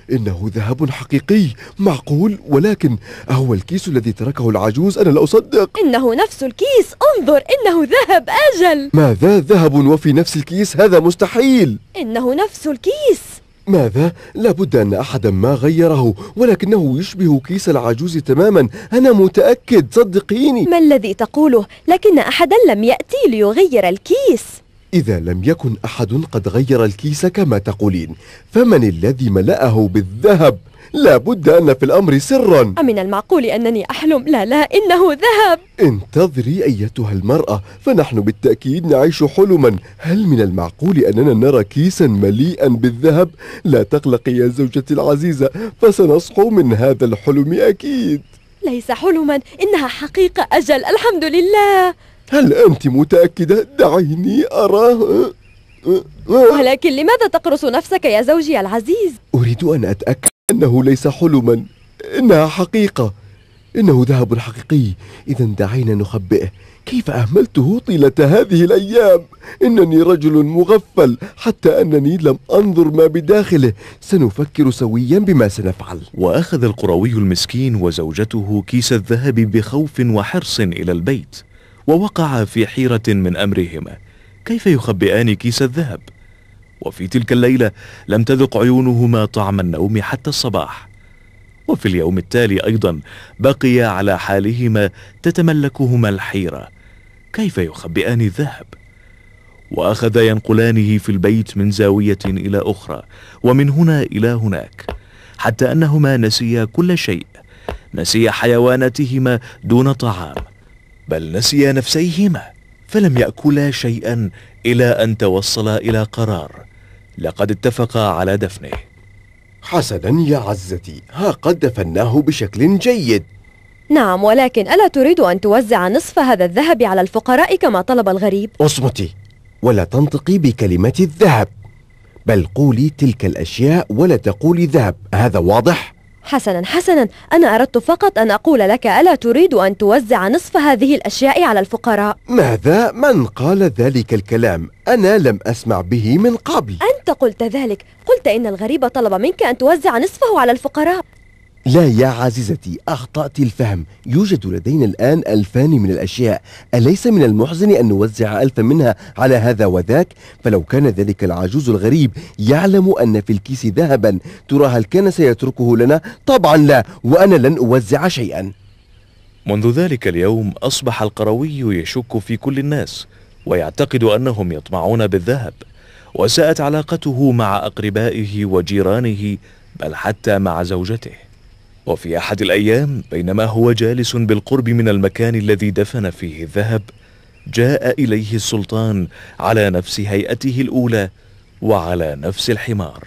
إنه ذهب حقيقي. معقول؟ ولكن أهو الكيس الذي تركه العجوز؟ أنا لا أصدق. إنه نفس الكيس، انظر إنه ذهب. أجل. ماذا؟ ذهب وفي نفس الكيس؟ هذا مستحيل. إنه نفس الكيس. ماذا؟ لابد أن أحدا ما غيره، ولكنه يشبه كيس العجوز تماما. أنا متأكد، صدقيني. ما الذي تقوله؟ لكن أحدا لم يأتي ليغير الكيس. إذا لم يكن أحد قد غير الكيس كما تقولين، فمن الذي ملأه بالذهب؟ لابد أن في الأمر سرا. أمن المعقول أنني أحلم؟ لا لا، إنه ذهب. انتظري أيتها المرأة، فنحن بالتأكيد نعيش حلما. هل من المعقول أننا نرى كيسا مليئا بالذهب؟ لا تقلقي يا زوجتي العزيزة، فسنصحو من هذا الحلم أكيد. ليس حلما، إنها حقيقة. أجل، الحمد لله. هل أنت متأكدة؟ دعيني أراه. ولكن لماذا تقرص نفسك يا زوجي العزيز؟ أريد أن أتأكد أنه ليس حلما، إنها حقيقة، إنه ذهب حقيقي. إذا دعينا نخبئه. كيف أهملته طيلة هذه الأيام؟ إنني رجل مغفل حتى أنني لم أنظر ما بداخله. سنفكر سويا بما سنفعل. وأخذ القروي المسكين وزوجته كيس الذهب بخوف وحرص إلى البيت، ووقع في حيرة من أمرهما. كيف يخبئان كيس الذهب؟ وفي تلك الليلة لم تذق عيونهما طعم النوم حتى الصباح. وفي اليوم التالي أيضا بقيا على حالهما تتملكهما الحيرة. كيف يخبئان الذهب؟ وأخذا ينقلانه في البيت من زاوية إلى أخرى، ومن هنا إلى هناك، حتى أنهما نسيا كل شيء. نسيا حيواناتهما دون طعام، بل نسيا نفسيهما، فلم يأكلا شيئا إلى أن توصلا إلى قرار. لقد اتفقا على دفنه. حسنا يا عزتي، ها قد دفناه بشكل جيد. نعم، ولكن ألا تريد أن توزع نصف هذا الذهب على الفقراء كما طلب الغريب؟ اصمتي ولا تنطقي بكلمة الذهب، بل قولي تلك الأشياء ولا تقولي ذهب. هذا واضح؟ حسنا حسنا، أنا أردت فقط أن أقول لك ألا تريد أن توزع نصف هذه الأشياء على الفقراء. ماذا؟ من قال ذلك الكلام؟ أنا لم أسمع به من قبل. أنت قلت ذلك، قلت إن الغريب طلب منك أن توزع نصفه على الفقراء. لا يا عزيزتي، أخطأت الفهم. يوجد لدينا الآن ألفان من الأشياء، أليس من المحزن أن نوزع ألفا منها على هذا وذاك؟ فلو كان ذلك العجوز الغريب يعلم أن في الكيس ذهبا، ترى هل كان سيتركه لنا؟ طبعا لا، وأنا لن أوزع شيئا. منذ ذلك اليوم أصبح القروي يشك في كل الناس، ويعتقد أنهم يطمعون بالذهب، وساءت علاقته مع أقربائه وجيرانه، بل حتى مع زوجته. وفي أحد الأيام بينما هو جالس بالقرب من المكان الذي دفن فيه الذهب، جاء إليه السلطان على نفس هيئته الأولى وعلى نفس الحمار.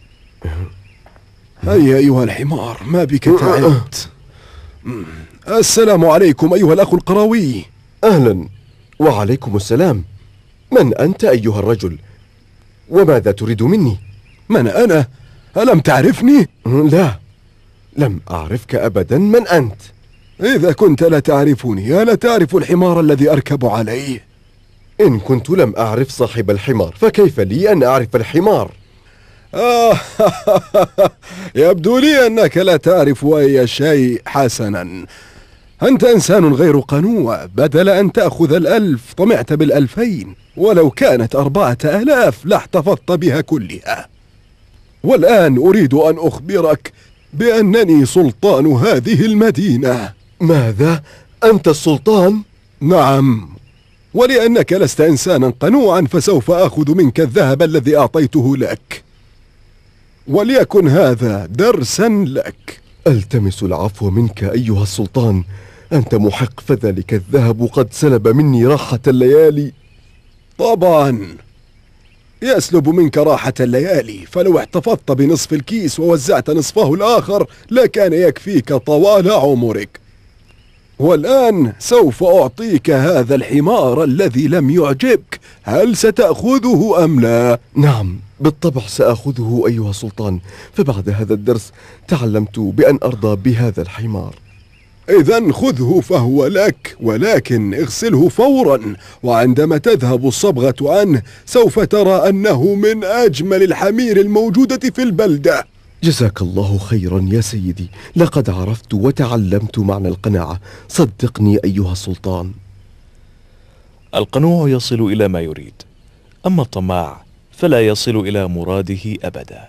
هيا أيها الحمار، ما بك تعبت؟ السلام عليكم أيها الأخ القروي. أهلا. وعليكم السلام. من أنت أيها الرجل؟ وماذا تريد مني؟ من أنا؟ ألم تعرفني؟ لا، لم أعرفك أبدا. من أنت؟ إذا كنت لا تعرفني، ألا تعرف الحمار الذي أركب عليه؟ إن كنت لم أعرف صاحب الحمار، فكيف لي أن أعرف الحمار؟ آه يبدو لي أنك لا تعرف أي شيء. حسنا، أنت إنسان غير قنوع. بدل أن تأخذ الألف طمعت بالألفين، ولو كانت أربعة آلاف لاحتفظت بها كلها. والآن أريد أن أخبرك بأنني سلطان هذه المدينة. ماذا؟ أنت السلطان؟ نعم، ولأنك لست إنسانا قنوعا فسوف أخذ منك الذهب الذي أعطيته لك، وليكن هذا درسا لك. ألتمس العفو منك أيها السلطان، أنت محق، فذلك الذهب قد سلب مني راحة الليالي. طبعا يسلب منك راحة الليالي، فلو احتفظت بنصف الكيس ووزعت نصفه الآخر لكان يكفيك طوال عمرك. والآن سوف أعطيك هذا الحمار الذي لم يعجبك. هل ستأخذه أم لا؟ نعم بالطبع سأخذه أيها السلطان، فبعد هذا الدرس تعلمت بأن أرضى بهذا الحمار. إذن خذه فهو لك، ولكن اغسله فورا، وعندما تذهب الصبغة عنه سوف ترى أنه من أجمل الحمير الموجودة في البلدة. جزاك الله خيرا يا سيدي، لقد عرفت وتعلمت معنى القناعة، صدقني أيها السلطان. القنوع يصل إلى ما يريد، أما الطماع فلا يصل إلى مراده أبدا.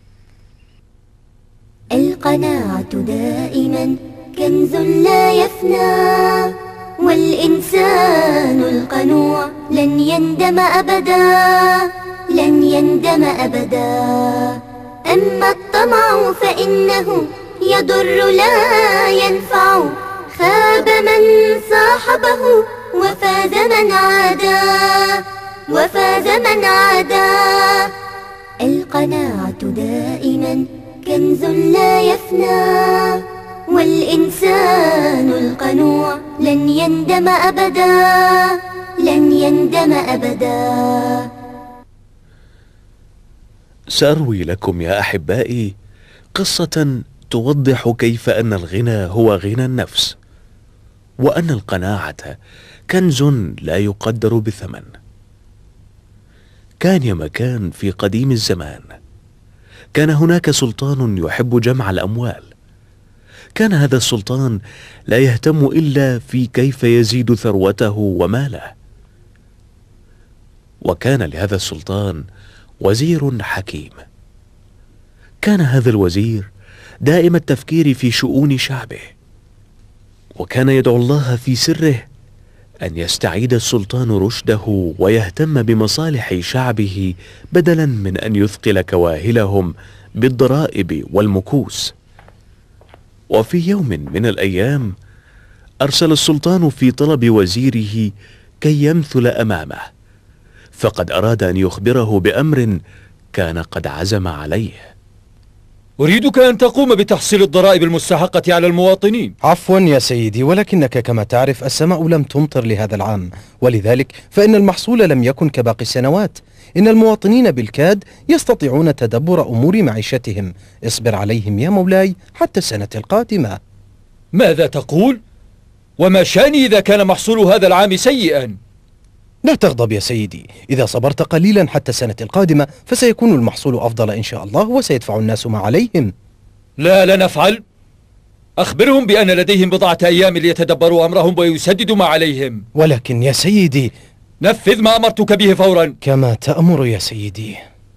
القناعة دائما كنز لا يفنى، والإنسان القنوع لن يندم أبدا، لن يندم أبدا. أما الطمع فإنه يضر لا ينفع، خاب من صاحبه وفاز من عادا، وفاز من عادا. القناعة دائما كنز لا يفنى، والإنسان القنوع لن يندم أبدا، لن يندم أبدا. سأروي لكم يا أحبائي قصة توضح كيف أن الغنى هو غنى النفس، وأن القناعة كنز لا يقدر بثمن. كان يا مكان في قديم الزمان كان هناك سلطان يحب جمع الأموال. كان هذا السلطان لا يهتم إلا في كيف يزيد ثروته وماله. وكان لهذا السلطان وزير حكيم. كان هذا الوزير دائم التفكير في شؤون شعبه، وكان يدعو الله في سره أن يستعيد السلطان رشده ويهتم بمصالح شعبه بدلا من أن يثقل كواهلهم بالضرائب والمكوس. وفي يوم من الأيام أرسل السلطان في طلب وزيره كي يمثل أمامه، فقد أراد أن يخبره بأمر كان قد عزم عليه. أريدك أن تقوم بتحصيل الضرائب المستحقة على المواطنين. عفوا يا سيدي، ولكنك كما تعرف السماء لم تمطر لهذا العام، ولذلك فإن المحصول لم يكن كباقي السنوات. إن المواطنين بالكاد يستطيعون تدبر أمور معيشتهم. اصبر عليهم يا مولاي حتى السنة القادمة. ماذا تقول؟ وما شأني إذا كان محصول هذا العام سيئا؟ لا تغضب يا سيدي، إذا صبرت قليلا حتى السنة القادمة فسيكون المحصول أفضل إن شاء الله، وسيدفع الناس ما عليهم. لا لا نفعل. أخبرهم بأن لديهم بضعة أيام ليتدبروا أمرهم ويسددوا ما عليهم. ولكن يا سيدي، نفذ ما أمرتك به فورا. كما تأمر يا سيدي.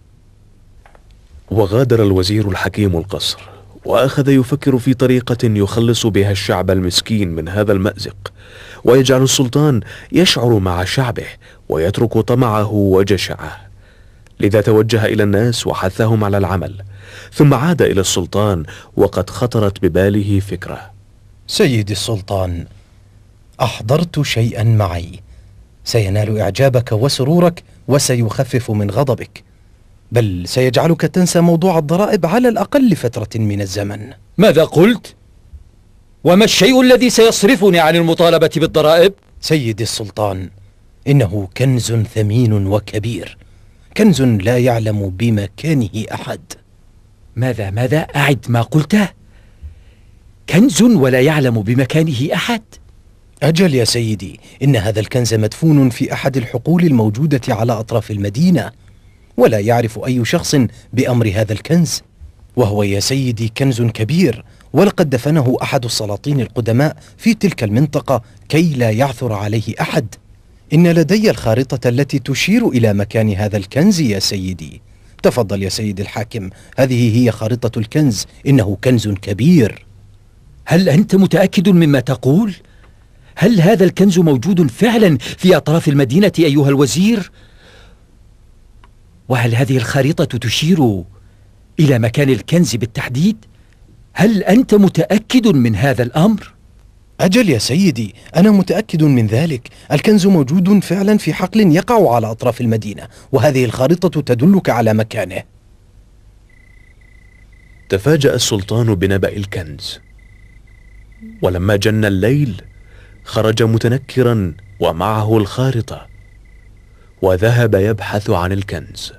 وغادر الوزير الحكيم القصر، وأخذ يفكر في طريقة يخلص بها الشعب المسكين من هذا المأزق، ويجعل السلطان يشعر مع شعبه ويترك طمعه وجشعه. لذا توجه إلى الناس وحثهم على العمل، ثم عاد إلى السلطان وقد خطرت بباله فكرة. سيدي السلطان، أحضرت شيئا معي سينال إعجابك وسرورك وسيخفف من غضبك، بل سيجعلك تنسى موضوع الضرائب على الأقل لفترة من الزمن. ماذا قلت؟ وما الشيء الذي سيصرفني عن المطالبة بالضرائب؟ سيدي السلطان، إنه كنز ثمين وكبير، كنز لا يعلم بمكانه أحد. ماذا ماذا؟ أعد ما قلته. كنز ولا يعلم بمكانه أحد؟ أجل يا سيدي، إن هذا الكنز مدفون في أحد الحقول الموجودة على أطراف المدينة، ولا يعرف أي شخص بأمر هذا الكنز، وهو يا سيدي كنز كبير، ولقد دفنه أحد السلاطين القدماء في تلك المنطقة كي لا يعثر عليه أحد. إن لدي الخارطة التي تشير إلى مكان هذا الكنز يا سيدي. تفضل يا سيدي الحاكم، هذه هي خارطة الكنز، إنه كنز كبير. هل أنت متأكد مما تقول؟ هل هذا الكنز موجود فعلا في أطراف المدينة أيها الوزير؟ وهل هذه الخريطة تشير إلى مكان الكنز بالتحديد؟ هل أنت متأكد من هذا الأمر؟ أجل يا سيدي، أنا متأكد من ذلك. الكنز موجود فعلا في حقل يقع على أطراف المدينة، وهذه الخارطة تدلك على مكانه. تفاجأ السلطان بنبأ الكنز، ولما جن الليل خرج متنكرا ومعه الخارطة، وذهب يبحث عن الكنز.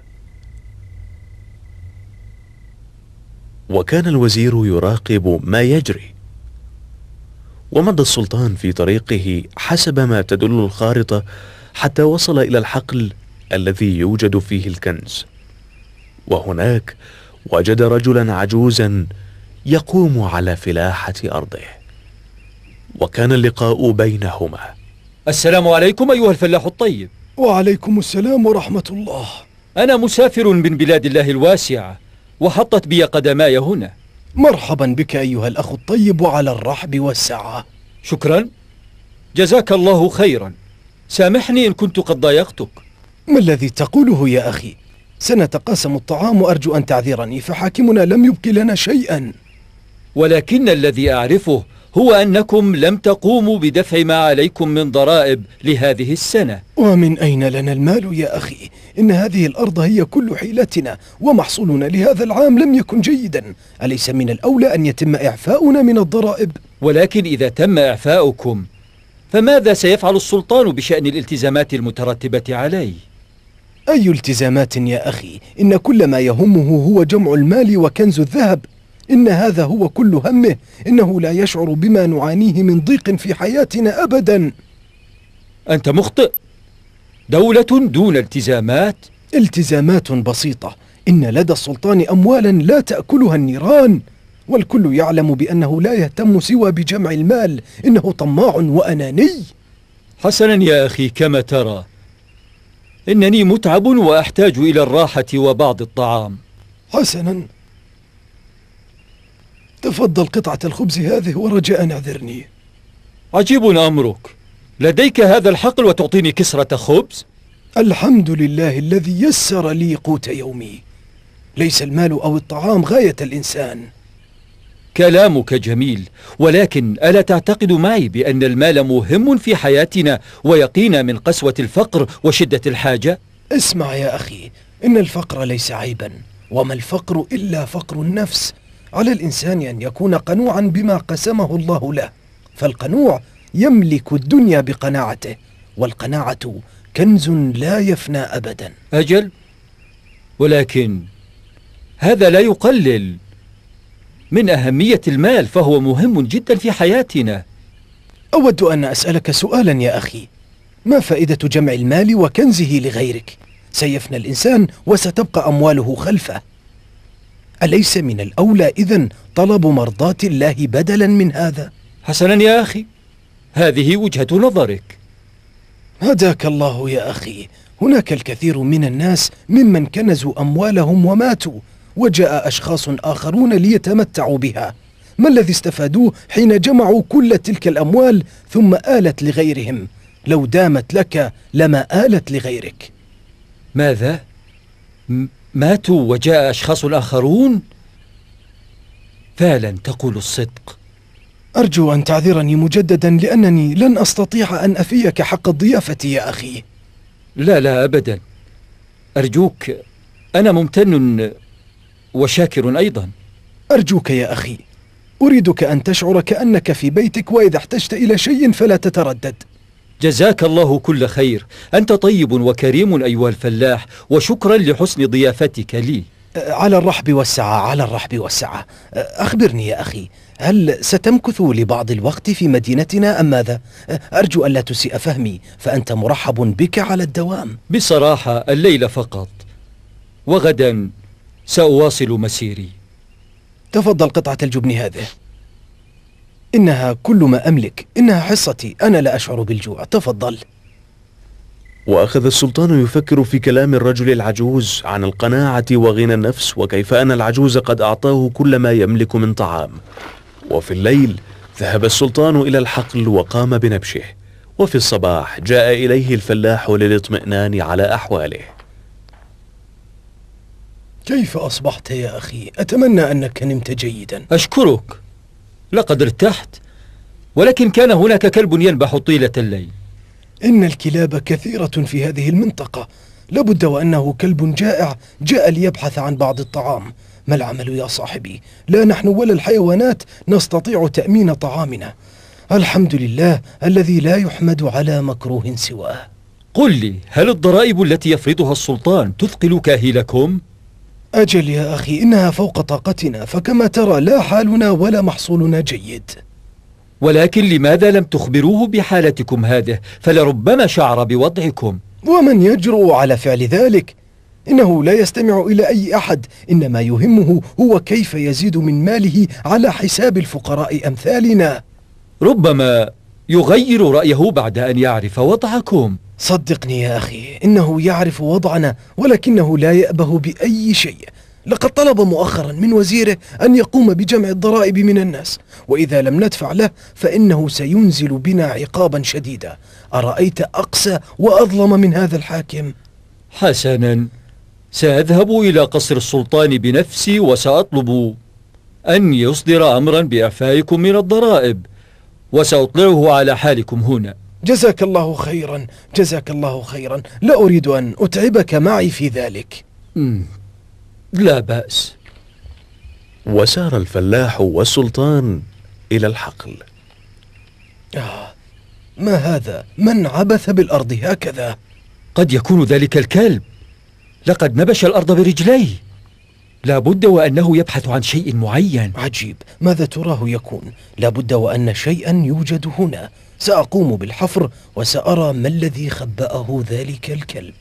وكان الوزير يراقب ما يجري، ومضى السلطان في طريقه حسب ما تدل الخارطة حتى وصل إلى الحقل الذي يوجد فيه الكنز. وهناك وجد رجلا عجوزا يقوم على فلاحة أرضه، وكان اللقاء بينهما. السلام عليكم أيها الفلاح الطيب. وعليكم السلام ورحمة الله. أنا مسافر من بلاد الله الواسعة، وحطت بي قدماي هنا. مرحبا بك أيها الأخ الطيب، وعلى الرحب والسعة. شكرا، جزاك الله خيرا. سامحني إن كنت قد ضايقتك. ما الذي تقوله يا أخي؟ سنتقاسم الطعام، وأرجو أن تعذرني، فحاكمنا لم يبقي لنا شيئا. ولكن الذي أعرفه هو أنكم لم تقوموا بدفع ما عليكم من ضرائب لهذه السنة. ومن أين لنا المال يا أخي؟ إن هذه الأرض هي كل حيلتنا، ومحصولنا لهذا العام لم يكن جيدا. أليس من الأولى أن يتم إعفاؤنا من الضرائب؟ ولكن إذا تم إعفاؤكم فماذا سيفعل السلطان بشأن الالتزامات المترتبة عليه؟ أي التزامات يا أخي؟ إن كل ما يهمه هو جمع المال وكنز الذهب. إن هذا هو كل همه. إنه لا يشعر بما نعانيه من ضيق في حياتنا أبدا. أنت مخطئ. دولة دون التزامات؟ التزامات بسيطة. إن لدى السلطان أموالا لا تأكلها النيران، والكل يعلم بأنه لا يهتم سوى بجمع المال. إنه طماع وأناني. حسنا يا أخي، كما ترى إنني متعب وأحتاج إلى الراحة وبعض الطعام. حسنا، تفضل قطعة الخبز هذه، ورجاء اعذرني. عجيب أمرك، لديك هذا الحقل وتعطيني كسرة خبز؟ الحمد لله الذي يسر لي قوت يومي. ليس المال أو الطعام غاية الإنسان. كلامك جميل، ولكن ألا تعتقد معي بأن المال مهم في حياتنا ويقينا من قسوة الفقر وشدة الحاجة؟ اسمع يا أخي، إن الفقر ليس عيبا، وما الفقر إلا فقر النفس. على الإنسان أن يكون قنوعا بما قسمه الله له، فالقنوع يملك الدنيا بقناعته، والقناعة كنز لا يفنى أبدا. أجل، ولكن هذا لا يقلل من أهمية المال، فهو مهم جدا في حياتنا. أود أن أسألك سؤالا يا أخي، ما فائدة جمع المال وكنزه لغيرك؟ سيفنى الإنسان وستبقى أمواله خلفه. أليس من الأولى إذن طلب مرضاة الله بدلا من هذا؟ حسنا يا أخي، هذه وجهة نظرك. هداك الله يا أخي. هناك الكثير من الناس ممن كنزوا أموالهم وماتوا، وجاء أشخاص آخرون ليتمتعوا بها. ما الذي استفادوه حين جمعوا كل تلك الأموال ثم آلت لغيرهم؟ لو دامت لك لما آلت لغيرك. ماذا؟ م ماتوا وجاء أشخاص آخرون؟ فعلا تقول الصدق. أرجو أن تعذرني مجددا، لأنني لن أستطيع أن أفيك حق الضيافة يا أخي. لا لا أبدا، أرجوك، أنا ممتن وشاكر أيضا. أرجوك يا أخي، أريدك أن تشعر كأنك في بيتك، وإذا احتجت إلى شيء فلا تتردد. جزاك الله كل خير، أنت طيب وكريم أيها الفلاح، وشكرا لحسن ضيافتك لي. على الرحب والسعة، على الرحب والسعة. أخبرني يا أخي، هل ستمكث لبعض الوقت في مدينتنا أم ماذا؟ أرجو ألا تسيء فهمي، فأنت مرحب بك على الدوام. بصراحة الليلة فقط، وغدا سأواصل مسيري. تفضل قطعة الجبن هذه، إنها كل ما أملك، إنها حصتي، أنا لا أشعر بالجوع. تفضل. وأخذ السلطان يفكر في كلام الرجل العجوز عن القناعة وغنى النفس، وكيف أن العجوز قد أعطاه كل ما يملك من طعام. وفي الليل ذهب السلطان إلى الحقل وقام بنبشه، وفي الصباح جاء إليه الفلاح للاطمئنان على أحواله. كيف أصبحت يا أخي؟ أتمنى أنك نمت جيدا. أشكرك، لقد ارتحت، ولكن كان هناك كلب ينبح طيلة الليل. إن الكلاب كثيرة في هذه المنطقة، لابد وأنه كلب جائع جاء ليبحث عن بعض الطعام. ما العمل يا صاحبي؟ لا نحن ولا الحيوانات نستطيع تأمين طعامنا. الحمد لله الذي لا يحمد على مكروه سواه. قل لي، هل الضرائب التي يفرضها السلطان تثقل كاهلكم؟ أجل يا أخي، إنها فوق طاقتنا، فكما ترى لا حالنا ولا محصولنا جيد. ولكن لماذا لم تخبروه بحالتكم هذه؟ فلربما شعر بوضعكم. ومن يجرؤ على فعل ذلك؟ إنه لا يستمع إلى أي أحد، إنما يهمه هو كيف يزيد من ماله على حساب الفقراء أمثالنا. ربما يغير رأيه بعد أن يعرف وضعكم. صدقني يا أخي، إنه يعرف وضعنا ولكنه لا يأبه بأي شيء. لقد طلب مؤخرا من وزيره أن يقوم بجمع الضرائب من الناس، وإذا لم ندفع له فإنه سينزل بنا عقابا شديدا. أرأيت أقسى وأظلم من هذا الحاكم؟ حسنا، سأذهب إلى قصر السلطان بنفسي وسأطلب أن يصدر أمرا بإعفائكم من الضرائب، وسأطلعه على حالكم هنا. جزاك الله خيرا، جزاك الله خيرا، لا أريد أن أتعبك معي في ذلك. مم. لا بأس. وسار الفلاح والسلطان إلى الحقل. آه، ما هذا؟ من عبث بالأرض هكذا؟ قد يكون ذلك الكلب، لقد نبش الأرض برجليه. لا بد وأنه يبحث عن شيء معين. عجيب، ماذا تراه يكون؟ لا بد وأن شيئا يوجد هنا. سأقوم بالحفر وسأرى ما الذي خبأه ذلك الكلب.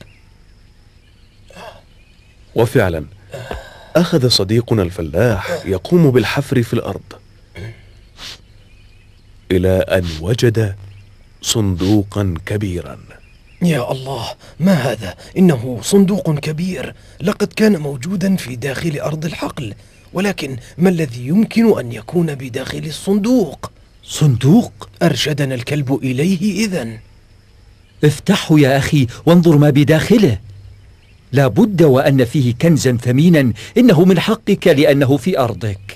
وفعلا أخذ صديقنا الفلاح يقوم بالحفر في الأرض، إلى أن وجد صندوقا كبيرا. يا الله، ما هذا؟ إنه صندوق كبير، لقد كان موجودا في داخل أرض الحقل، ولكن ما الذي يمكن أن يكون بداخل الصندوق؟ صندوق؟ أرشدنا الكلب إليه إذن. افتحه يا أخي وانظر ما بداخله. لا بد وأن فيه كنزا ثمينا، إنه من حقك لأنه في أرضك.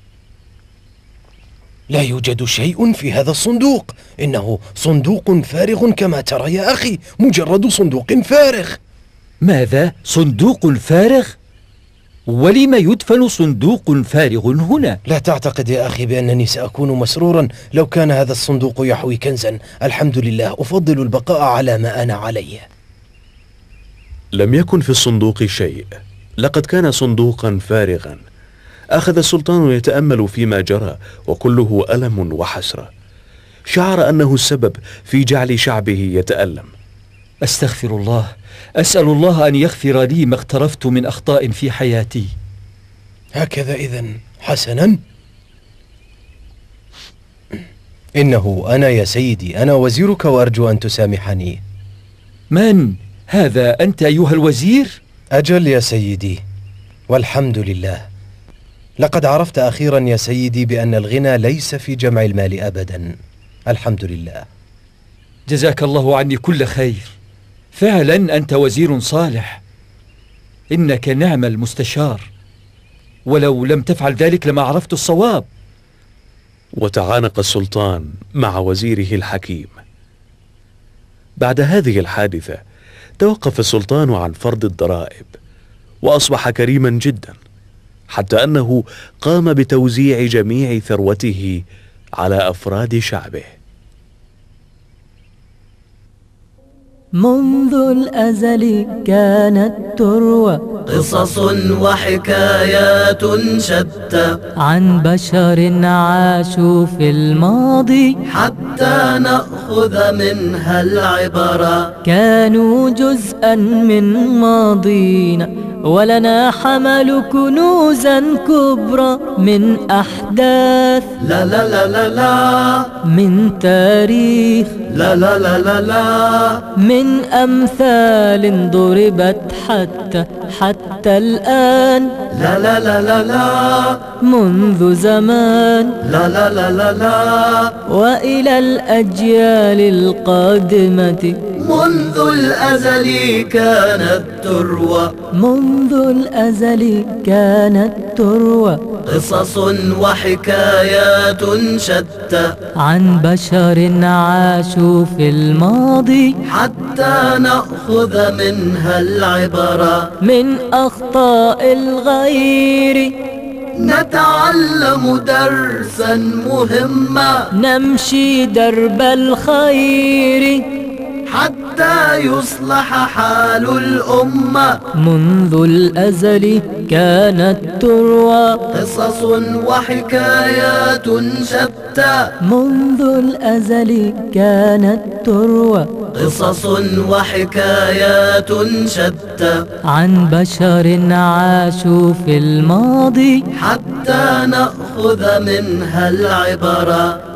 لا يوجد شيء في هذا الصندوق، إنه صندوق فارغ كما ترى يا أخي، مجرد صندوق فارغ. ماذا؟ صندوق فارغ؟ ولم يدفن صندوق فارغ هنا؟ لا تعتقد يا أخي بأنني سأكون مسرورا لو كان هذا الصندوق يحوي كنزا. الحمد لله، أفضل البقاء على ما أنا عليه. لم يكن في الصندوق شيء، لقد كان صندوقا فارغا. أخذ السلطان يتأمل فيما جرى، وكله ألم وحسرة. شعر أنه السبب في جعل شعبه يتألم. أستغفر الله، أسأل الله أن يغفر لي ما اقترفت من أخطاء في حياتي. هكذا إذن، حسنا. إنه أنا يا سيدي، أنا وزيرك وأرجو أن تسامحني. من؟ هذا أنت أيها الوزير؟ أجل يا سيدي، والحمد لله. لقد عرفت أخيرا يا سيدي بأن الغنى ليس في جمع المال أبدا. الحمد لله. جزاك الله عني كل خير، فعلا أنت وزير صالح، إنك نعم المستشار، ولو لم تفعل ذلك لما عرفت الصواب. وتعانق السلطان مع وزيره الحكيم. بعد هذه الحادثة توقف السلطان عن فرض الضرائب، وأصبح كريما جدا، حتى أنه قام بتوزيع جميع ثروته على أفراد شعبه. منذ الأزل كانت تروى قصص وحكايات شتى عن بشر عاشوا في الماضي، حتى نأخذ منها العبرة. كانوا جزءا من ماضينا ولنا حمل كنوزا كبرى من أحداث لا لا لا لا لا، من تاريخ لا لا لا لا لا، من أمثال ضربت حتى حتى الآن، لا لا لا لا لا، منذ زمان، لا لا لا لا لا، وإلى الأجيال القادمة. منذ الأزل كانت تروى منذ الأزل كانت تروى قصص وحكايات شتى عن بشر عاشوا في الماضي، حتى نأخذ منها العبرة. من أخطاء الغير نتعلم درسا مهما، نمشي درب الخير حتى يصلح حال الأمة. منذ الأزل كانت تروى قصص وحكايات شتى منذ الأزل كانت تروى قصص وحكايات شتى عن بشر عاشوا في الماضي حتى نأخذ منها العبرة